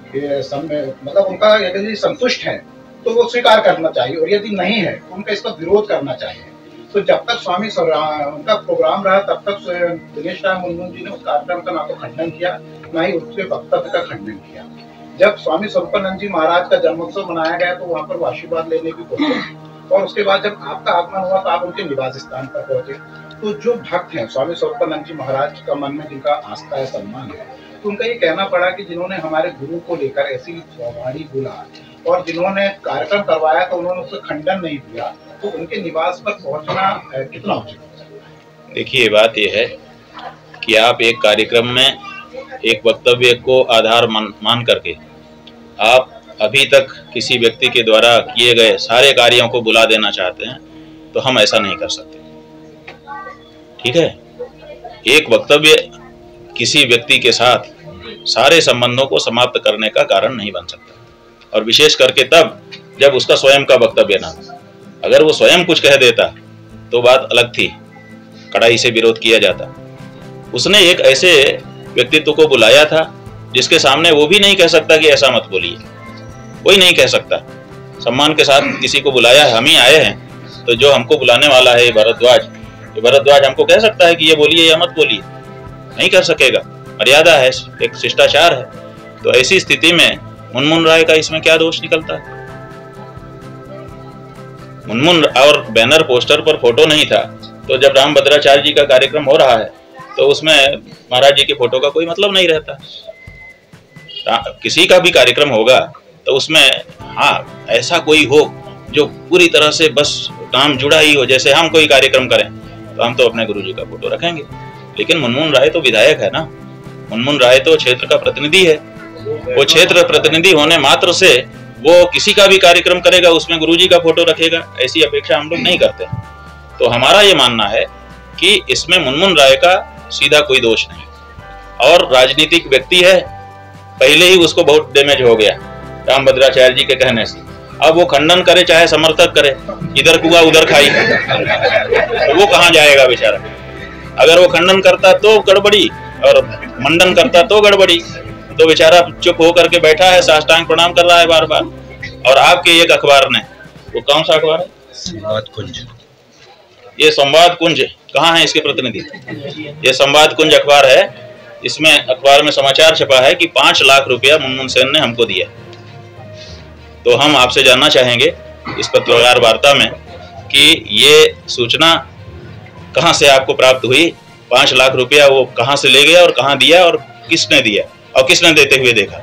मतलब उनका यदि संतुष्ट है तो वो स्वीकार करना चाहिए और यदि नहीं है तो उनका इसका विरोध करना चाहिए। तो जब तक स्वामी उनका प्रोग्राम रहा तब तक दिनेश राय मुर्मू जी ने उस कार्यक्रम का ना तो खंडन किया ना ही उसके वक्तव्य का खंडन किया। जब स्वामी स्वरूपानंद जी महाराज का जन्मोत्सव मनाया गया तो वहाँ पर वो आशीर्वाद लेने भी पहुंचे और उसके बाद जब आपका आगमन हुआ तो आप उनके निवास स्थान पर पहुंचे। तो जो भक्त हैं स्वामी स्वरूपानंद जी महाराज का मन में जिनका आस्था है, सम्मान है, तो उनका ये कहना पड़ा कि जिन्होंने हमारे गुरु को लेकर ऐसी वाणी बोला और जिन्होंने कार्यक्रम करवाया तो उन्होंने उसका खंडन नहीं किया, तो उनके निवास पर पहुंचना कितना उचित है? देखिए, बात यह है कि आप एक कार्यक्रम में एक वक्तव्य को आधार मान, मान करके आप अभी तक किसी व्यक्ति के द्वारा किए गए सारे कार्यों को बुला देना चाहते हैं, तो हम ऐसा नहीं कर सकते। ठीक है, एक वक्तव्य किसी व्यक्ति के साथ सारे संबंधों को समाप्त करने का कारण नहीं बन सकता, और विशेष करके तब जब उसका स्वयं का वक्तव्य ना हो। अगर वो स्वयं कुछ कह देता तो बात अलग थी, कड़ाई से विरोध किया जाता। उसने एक ऐसे व्यक्तित्व को बुलाया था जिसके सामने वो भी नहीं कह सकता कि ऐसा मत बोलिए, कोई नहीं कह सकता। सम्मान के साथ किसी को बुलाया है, हम ही आए हैं, तो जो हमको बुलाने वाला है भरद्वाज, ये भरद्वाज हमको कह सकता है कि ये बोलिए या मत बोलिए? नहीं कर सकेगा। मर्यादा है, एक शिष्टाचार है। तो ऐसी स्थिति में मुनमुन राय का इसमें क्या दोष निकलता है? मुनमुन और बैनर पोस्टर पर फोटो नहीं था, तो जब रामभद्राचार्य जी का कार्यक्रम हो रहा है तो उसमें महाराज जी के फोटो का कोई मतलब नहीं रहता। किसी का भी कार्यक्रम होगा तो उसमें हाँ ऐसा कोई हो जो पूरी तरह से बस काम जुड़ा ही हो, जैसे हम कोई कार्यक्रम करें तो हम तो अपने गुरुजी का फोटो रखेंगे। लेकिन मुनमुन राय तो विधायक है ना, मुनमुन राय तो क्षेत्र का प्रतिनिधि है। वो क्षेत्र प्रतिनिधि होने मात्र से वो किसी का भी कार्यक्रम करेगा उसमें गुरुजी का फोटो रखेगा, ऐसी अपेक्षा हम लोग नहीं करते। तो हमारा ये मानना है कि इसमें मुनमुन राय का सीधा कोई दोष नहीं, और राजनीतिक व्यक्ति है, पहले ही उसको बहुत डैमेज हो गया रामभद्राचार्य जी के कहने से। अब वो खंडन करे चाहे समर्थक करे, इधर कुआ उधर खाई, तो वो कहाँ जाएगा बेचारा। अगर वो खंडन करता तो गड़बड़ी और मंडन करता तो गड़बड़ी, तो बेचारा चुप होकर के बैठा है, साष्टांग प्रणाम कर रहा है बार बार। और आपके एक अखबार ने, वो कौन सा अखबार है? संवाद कुंज। ये संवाद कुंज कहाँ है इसके प्रतिनिधि? ये संवाद कुंज अखबार है। इसमें अखबार में समाचार छपा है कि पांच लाख रुपया मुनमुन सेन ने हमको दिया। तो हम आपसे जानना चाहेंगे इस पत्रकार वार्ता में कि ये सूचना कहाँ से आपको प्राप्त हुई? पांच लाख रुपया वो कहाँ से ले गया और कहाँ दिया और किसने दिया और किसने देते हुए देखा?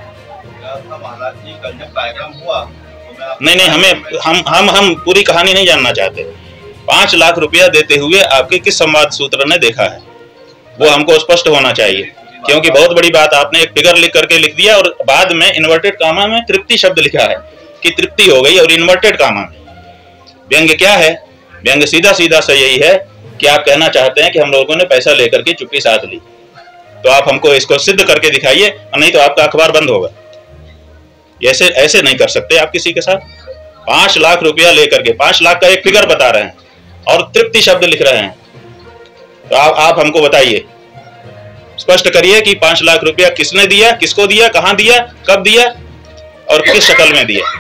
नहीं नहीं हमें हम हम हम पूरी कहानी नहीं जानना चाहते। पांच लाख रुपया देते हुए आपके किस संवाद सूत्र ने देखा है, वो हमको स्पष्ट होना चाहिए। क्योंकि बहुत बड़ी बात, आपने एक फिगर लिख करके लिख दिया और बाद में इन्वर्टेड कामा में तृप्ति शब्द लिखा है कि तृप्ति हो गई, और इन्वर्टेड कामा में व्यंग्य क्या है? व्यंग्य सीधा सीधा सा यही है कि आप कहना चाहते हैं कि हम लोगों ने पैसा लेकर के चुप्पी साध ली। तो आप हमको इसको सिद्ध करके दिखाइए, नहीं तो आपका अखबार बंद होगा। ऐसे ऐसे नहीं कर सकते आप किसी के साथ। पांच लाख रुपया लेकर के, पांच लाख का एक फिगर बता रहे हैं और तृप्ति शब्द लिख रहे हैं। तो आप, आप हमको बताइए, स्पष्ट करिए कि पांच लाख रुपया किसने दिया, किसको दिया, कहां दिया, कब दिया और किस शक्ल में दिया।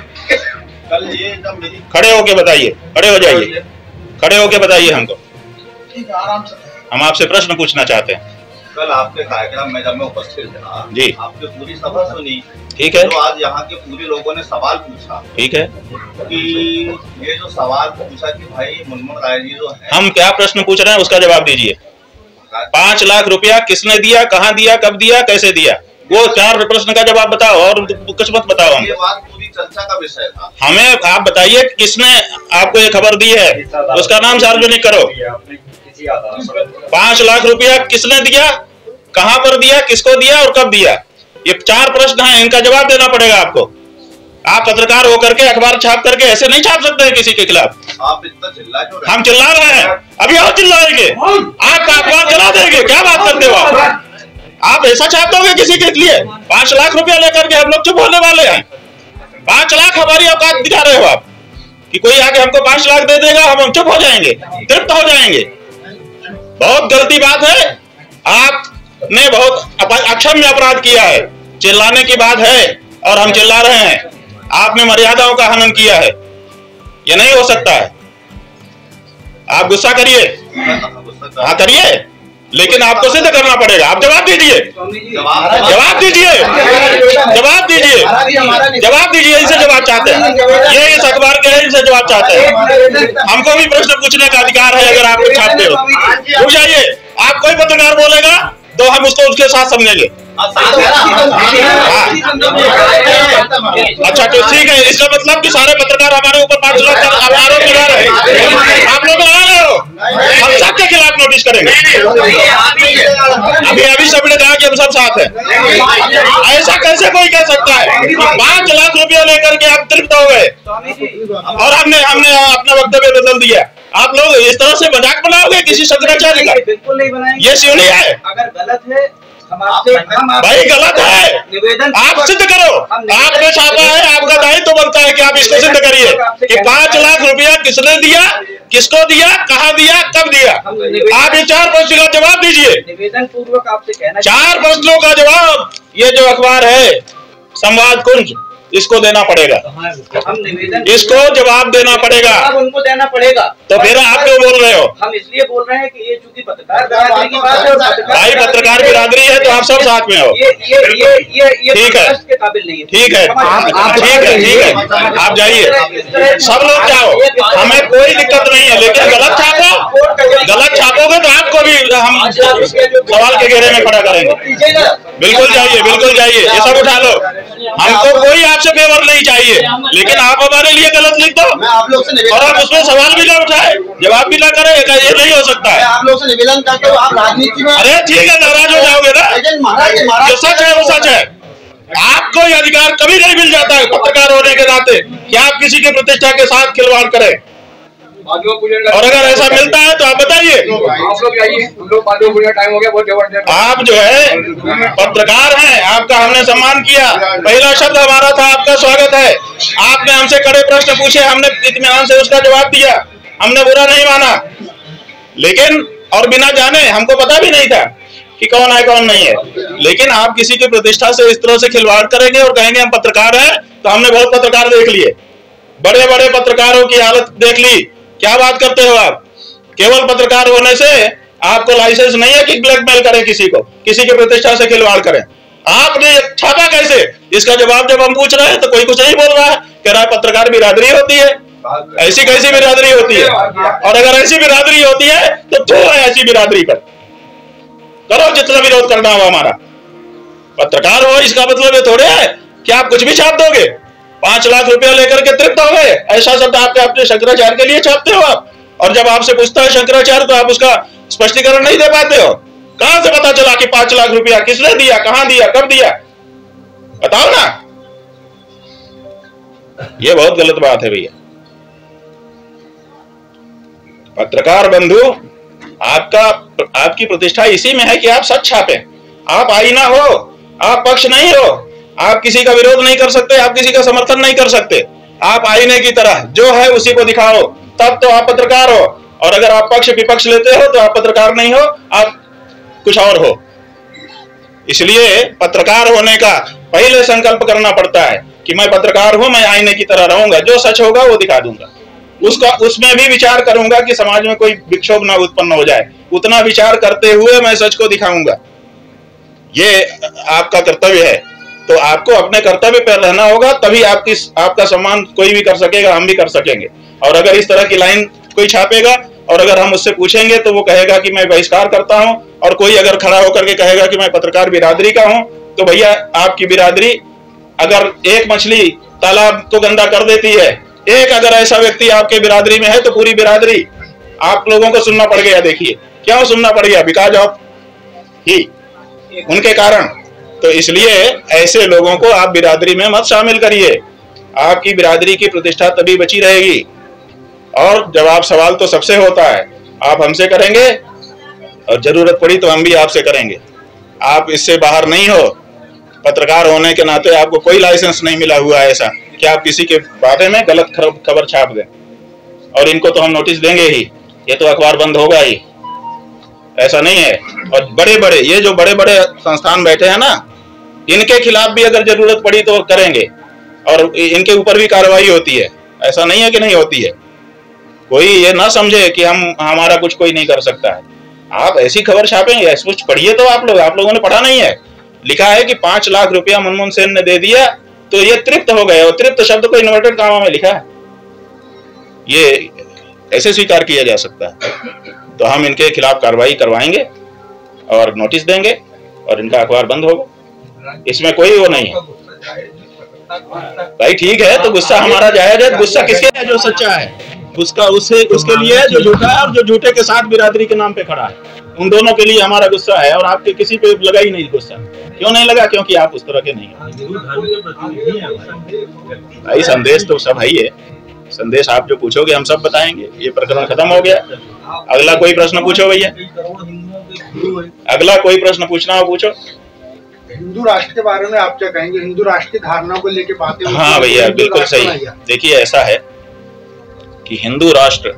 खड़े होके बताइए, खड़े हो जाइए, खड़े होके बताइए हमको। हम आपसे प्रश्न पूछना चाहते हैं। कल आपके कार्यक्रम में जब मैं उपस्थित था जी, आपने पूरी सभा सुनी, ठीक है। तो आज यहाँ के पूरे लोगों ने सवाल पूछा, ठीक है, कि ये जो सवाल पूछा कि भाई मुनमुन राय जी जो है, हम क्या प्रश्न पूछ रहे हैं उसका जवाब दीजिए। पांच लाख रुपया किसने दिया, कहाँ दिया, कब दिया, कैसे दिया, वो चार प्रश्न का जवाब बताओ और कुछ मत बताओ। हम ये बात पूरी चर्चा का विषय था। हमें आप बताइए किसने आपको ये खबर दी है, उसका नाम सार्वजनिक करो। पांच लाख रुपया किसने दिया, कहाँ पर दिया, किसको दिया और कब दिया, ये चार प्रश्न हैं, इनका जवाब देना पड़ेगा आपको। आप पत्रकार होकर के अखबार छाप करके ऐसे नहीं छाप सकते हैं किसी के खिलाफ। आप इतना चिल्ला क्यों रहे हैं? हम चिल्ला रहे हैं, अभी और चिल्लाएंगे, आपका अखबार जला देंगे। क्या बात करते हो आप आप ऐसा छाप दोगे किसी के लिए? पांच लाख रुपया लेकर के हम लोग चुप होने वाले हैं? पांच लाख हमारी औकात दिखा रहे हो आप कि कोई आके हमको पांच लाख दे देगा, हम चुप हो जाएंगे, तृप्त हो जाएंगे। बहुत गलती बात है, आपने बहुत अक्षम्य अपराध किया है। चिल्लाने की बात है और हम चिल्ला रहे हैं, आपने मर्यादाओं का हनन किया है, ये नहीं हो सकता है। आप गुस्सा करिए, हाँ करिए, लेकिन आपको सिद्ध करना पड़ेगा। आप जवाब दीजिए, जवाब दीजिए, जवाब दीजिए, जवाब दीजिए। इनसे जवाब चाहते हैं, ये इस अखबार के हैं, इनसे जवाब चाहते हैं। हमको भी प्रश्न पूछने का अधिकार है अगर आप कुछ छापते हो। रुक जाइए, आप कोई पत्रकार बोलेगा तो हम उसको उसके साथ समझेंगे। अच्छा तो ठीक है, इसका मतलब कि सारे पत्रकार हमारे ऊपर पांच लाख आरोप लगा रहे हैं। आप लोग लगा रहे हो, हम सबके खिलाफ नोटिस करेंगे। अभी अभी सबने कहा कि हम सब साथ हैं। ऐसा कैसे कोई कह सकता है? पांच लाख रुपया लेकर के आप तृप्त हो गए और हमने हमने अपना वक्तव्य बदल दिया। आप लोग इस तरह से मजाक बनाओगे किसी शंकराचार्य का? बिल्कुल नहीं बनाएंगे। ये क्यों नहीं है? अगर गलत है आपसे, हम भाई गलत है, निवेदन आप सिद्ध करो। आपने छापा है, आपका दायित्व तो बनता है कि आप इसको सिद्ध करिए कि पांच लाख रुपया किसने दिया, किसको दिया, कहाँ दिया, कब दिया। आप ये चार प्रश्नों का जवाब दीजिए। निवेदन पूर्वक आपसे कहना, चार प्रश्नों का जवाब ये जो अखबार है संवाद कुंज, इसको देना पड़ेगा। हम निवेदन, इसको जवाब देना पड़ेगा। उनको देना पड़ेगा। तो फिर आप क्यों बोल रहे हो? हम इसलिए बोल रहे हैं कि ये चूंकि पत्रकार बिरादरी की बात है, भाई पत्रकार बिरादरी है तो आप सब साथ में हो। ये ये ये ये ये ठीक है, के काबिल नहीं है। ठीक है, ठीक है, ठीक है, आप जाइए, सब लोग जाओ, हमें कोई दिक्कत नहीं है। लेकिन गलत छापो, गलत छापोगे तो आपको भी हम सवाल के घेरे में खड़ा करेंगे। बिल्कुल जाइए, बिल्कुल जाइए, ये सब उठा लो। हमको कोई आपसे फेवर नहीं चाहिए, लेकिन आप हमारे लिए गलत लिख दो और आप उसमें सवाल भी ना उठाए, जवाब भी ना करें, ये नहीं हो सकता है। आप लोग से निवेदन करते हो, आप राजनीति में, अरे ठीक है, नाराज हो जाओगे ना, जो सच है वो सच है। आपको ये अधिकार कभी नहीं मिल जाता है पत्रकार होने के नाते कि आप किसी की प्रतिष्ठा के साथ खिलवाड़ करें। और अगर ऐसा मिलता है तो आप बताइए। आप जो है पत्रकार हैं, आपका हमने सम्मान किया, पहला शब्द हमारा था आपका स्वागत है। आपने हमसे कड़े प्रश्न पूछे, हमने इत्मीनान से उसका जवाब दिया, हमने बुरा नहीं माना। लेकिन और बिना जाने, हमको पता भी नहीं था कि कौन है कौन नहीं है, लेकिन आप किसी की प्रतिष्ठा से इस तरह से खिलवाड़ करेंगे और कहेंगे हम पत्रकार हैं। तो हमने बहुत पत्रकार देख लिए, बड़े बड़े पत्रकारों की हालत देख ली। क्या बात करते हो आप? केवल पत्रकार होने से आपको लाइसेंस नहीं है कि ब्लैकमेल करें किसी को, किसी की प्रतिष्ठा से खिलवाड़ करें। आपने छापा कैसे? इसका जवाब जब हम पूछ रहे हैं तो कोई कुछ नहीं बोल रहा है, कह रहा है पत्रकार बिरादरी होती है। ऐसी कैसी बिरादरी होती है? और अगर ऐसी बिरादरी होती है तो क्यों है ऐसी बिरादरी पर? करो जितना विरोध करना हो हमारा। पत्रकार हो इसका मतलब ये थोड़े है कि आप कुछ भी छाप दोगे। पांच लाख रुपया लेकर के तृप्त हो गए, ऐसा शब्द आपके अपने शंकराचार्य के लिए छापते हो आप। और जब आपसे पूछता है शंकराचार्य तो आप उसका स्पष्टीकरण नहीं दे पाते हो। कहां से पता चला कि पांच लाख रुपया किसने दिया, कहां दिया, कब दिया? बताओ ना। ये बहुत गलत बात है भैया। पत्रकार बंधु, आपका आपकी प्रतिष्ठा इसी में है कि आप सच छापें। आप आईना हो, आप पक्ष नहीं हो, आप किसी का विरोध नहीं कर सकते, आप किसी का समर्थन नहीं कर सकते। आप आईने की तरह जो है उसी को दिखाओ, तब तो आप पत्रकार हो। और अगर आप पक्ष विपक्ष लेते हो तो आप पत्रकार नहीं हो, आप कुछ और हो। इसलिए पत्रकार होने का पहले संकल्प करना पड़ता है कि मैं पत्रकार हूं, मैं आईने की तरह रहूंगा, जो सच होगा वो दिखा दूंगा। उसका उसमें भी विचार करूंगा कि समाज में कोई विक्षोभ ना उत्पन्न हो जाए, उतना विचार करते हुए मैं सच को दिखाऊंगा। ये आपका कर्तव्य है, तो आपको अपने कर्तव्य पर रहना होगा, तभी आपकी आपका सम्मान कोई भी कर सकेगा, हम भी कर सकेंगे। और अगर इस तरह की लाइन कोई छापेगा और अगर हम उससे पूछेंगे तो वो कहेगा कि मैं बहिष्कार करता हूं, और कोई अगर खड़ा होकर के कहेगा कि मैं पत्रकार बिरादरी का हूं, तो भैया आपकी बिरादरी अगर एक मछली तालाब को गंदा कर देती है, एक अगर ऐसा व्यक्ति आपके बिरादरी में है तो पूरी बिरादरी आप लोगों को सुनना पड़ गया। देखिए क्यों सुनना पड़ गया, बिकॉज ऑफ ही, उनके कारण। तो इसलिए ऐसे लोगों को आप बिरादरी में मत शामिल करिए, आपकी बिरादरी की प्रतिष्ठा तभी बची रहेगी। और जवाब सवाल तो सबसे होता है, आप हमसे करेंगे और जरूरत पड़ी तो हम भी आपसे करेंगे। आप इससे बाहर नहीं हो, पत्रकार होने के नाते आपको कोई लाइसेंस नहीं मिला हुआ है ऐसा कि आप किसी के बारे में गलत खबर छाप दें। और इनको तो हम नोटिस देंगे ही, ये तो अखबार बंद होगा ही, ऐसा नहीं है। और बड़े बड़े ये जो बड़े बड़े संस्थान बैठे हैं ना, इनके खिलाफ भी अगर जरूरत पड़ी तो करेंगे और इनके ऊपर भी कार्रवाई होती है, ऐसा नहीं है कि नहीं होती है। कोई ये ना समझे कि हम हमारा कुछ कोई नहीं कर सकता है। आप ऐसी खबर छापेंगे, कुछ पढ़िए तो आप लोग आप लोगों ने पढ़ा नहीं है। लिखा है कि पांच लाख रुपया मनमोहन सेन ने दे दिया तो ये तृप्त हो गए, और तृप्त शब्द को इन्वर्टेड कामा में लिखा है, ये ऐसे स्वीकार किया जा सकता है। तो हम इनके खिलाफ कार्रवाई करवाएंगे और नोटिस देंगे और इनका अखबार बंद होगा, इसमें कोई वो नहीं है। भाई ठीक है, तो गुस्सा हमारा जायज है। गुस्सा किसके है? जो सच्चा है उसका, उससे उसके लिए है जो झूठा है और जो झूठे के साथ बिरादरी के नाम पे खड़ा है, उन दोनों के लिए हमारा गुस्सा है। और आपके किसी पे लगा ही नहीं गुस्सा। क्यों नहीं लगा? क्योंकि आप उस तरह के नहीं हो। भाई संदेश तो सब है ही है, संदेश आप जो पूछोगे हम सब बताएंगे। ये प्रकरण खत्म हो गया, अगला कोई प्रश्न पूछो भैया, अगला कोई प्रश्न पूछना हो पूछो। हिंदू राष्ट्र के बारे में आप क्या कहेंगे? हिंदू राष्ट्र की धारणा को लेकर बातें। हाँ भैया बिल्कुल सही। देखिए ऐसा है कि हिंदू राष्ट्र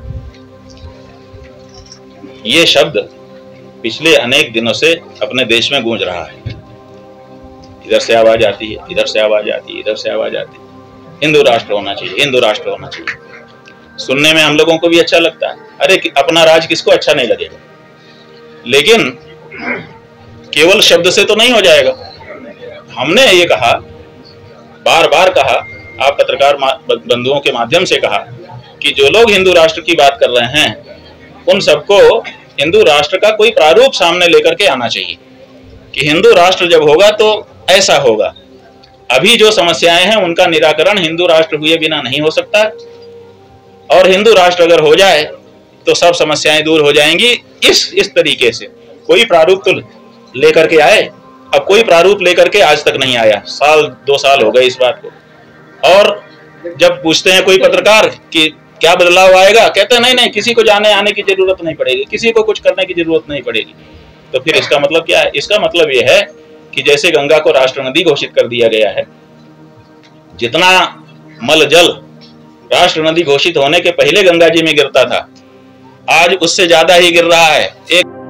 ये शब्द पिछले अनेक दिनों से अपने देश में गूंज रहा है। इधर से आवाज आती है, इधर से आवाज आती है, इधर से आवाज आती है, हिंदू राष्ट्र होना चाहिए, हिंदू राष्ट्र होना चाहिए। सुनने में हम लोगों को भी अच्छा लगता है। अरे अपना राज किसको अच्छा नहीं लगेगा? लेकिन केवल शब्द से तो नहीं हो जाएगा। हमने ये कहा, बार बार कहा, आप पत्रकार बंधुओं के माध्यम से कहा कि जो लोग हिंदू राष्ट्र की बात कर रहे हैं उन सबको हिंदू राष्ट्र का कोई प्रारूप सामने लेकर के आना चाहिए कि हिंदू राष्ट्र जब होगा तो ऐसा होगा। अभी जो समस्याएं हैं उनका निराकरण हिंदू राष्ट्र हुए बिना नहीं हो सकता, और हिंदू राष्ट्र अगर हो जाए तो सब समस्याएं दूर हो जाएंगी। इस इस तरीके से कोई प्रारूप तो लेकर के आए, अब कोई प्रारूप लेकर के आज तक नहीं आया। साल दो साल हो गए इस बात को। और जब पूछते हैं कोई पत्रकार कि क्या बदलाव आएगा, कहते हैं नहीं नहीं किसी को जाने आने की जरूरत नहीं पड़ेगी, किसी को कुछ करने की जरूरत नहीं पड़ेगी। तो फिर इसका मतलब क्या है? इसका मतलब यह है कि जैसे गंगा को राष्ट्र नदी घोषित कर दिया गया है, जितना मल जल राष्ट्र नदी घोषित होने के पहले गंगा जी में गिरता था, आज उससे ज्यादा ही गिर रहा है। एक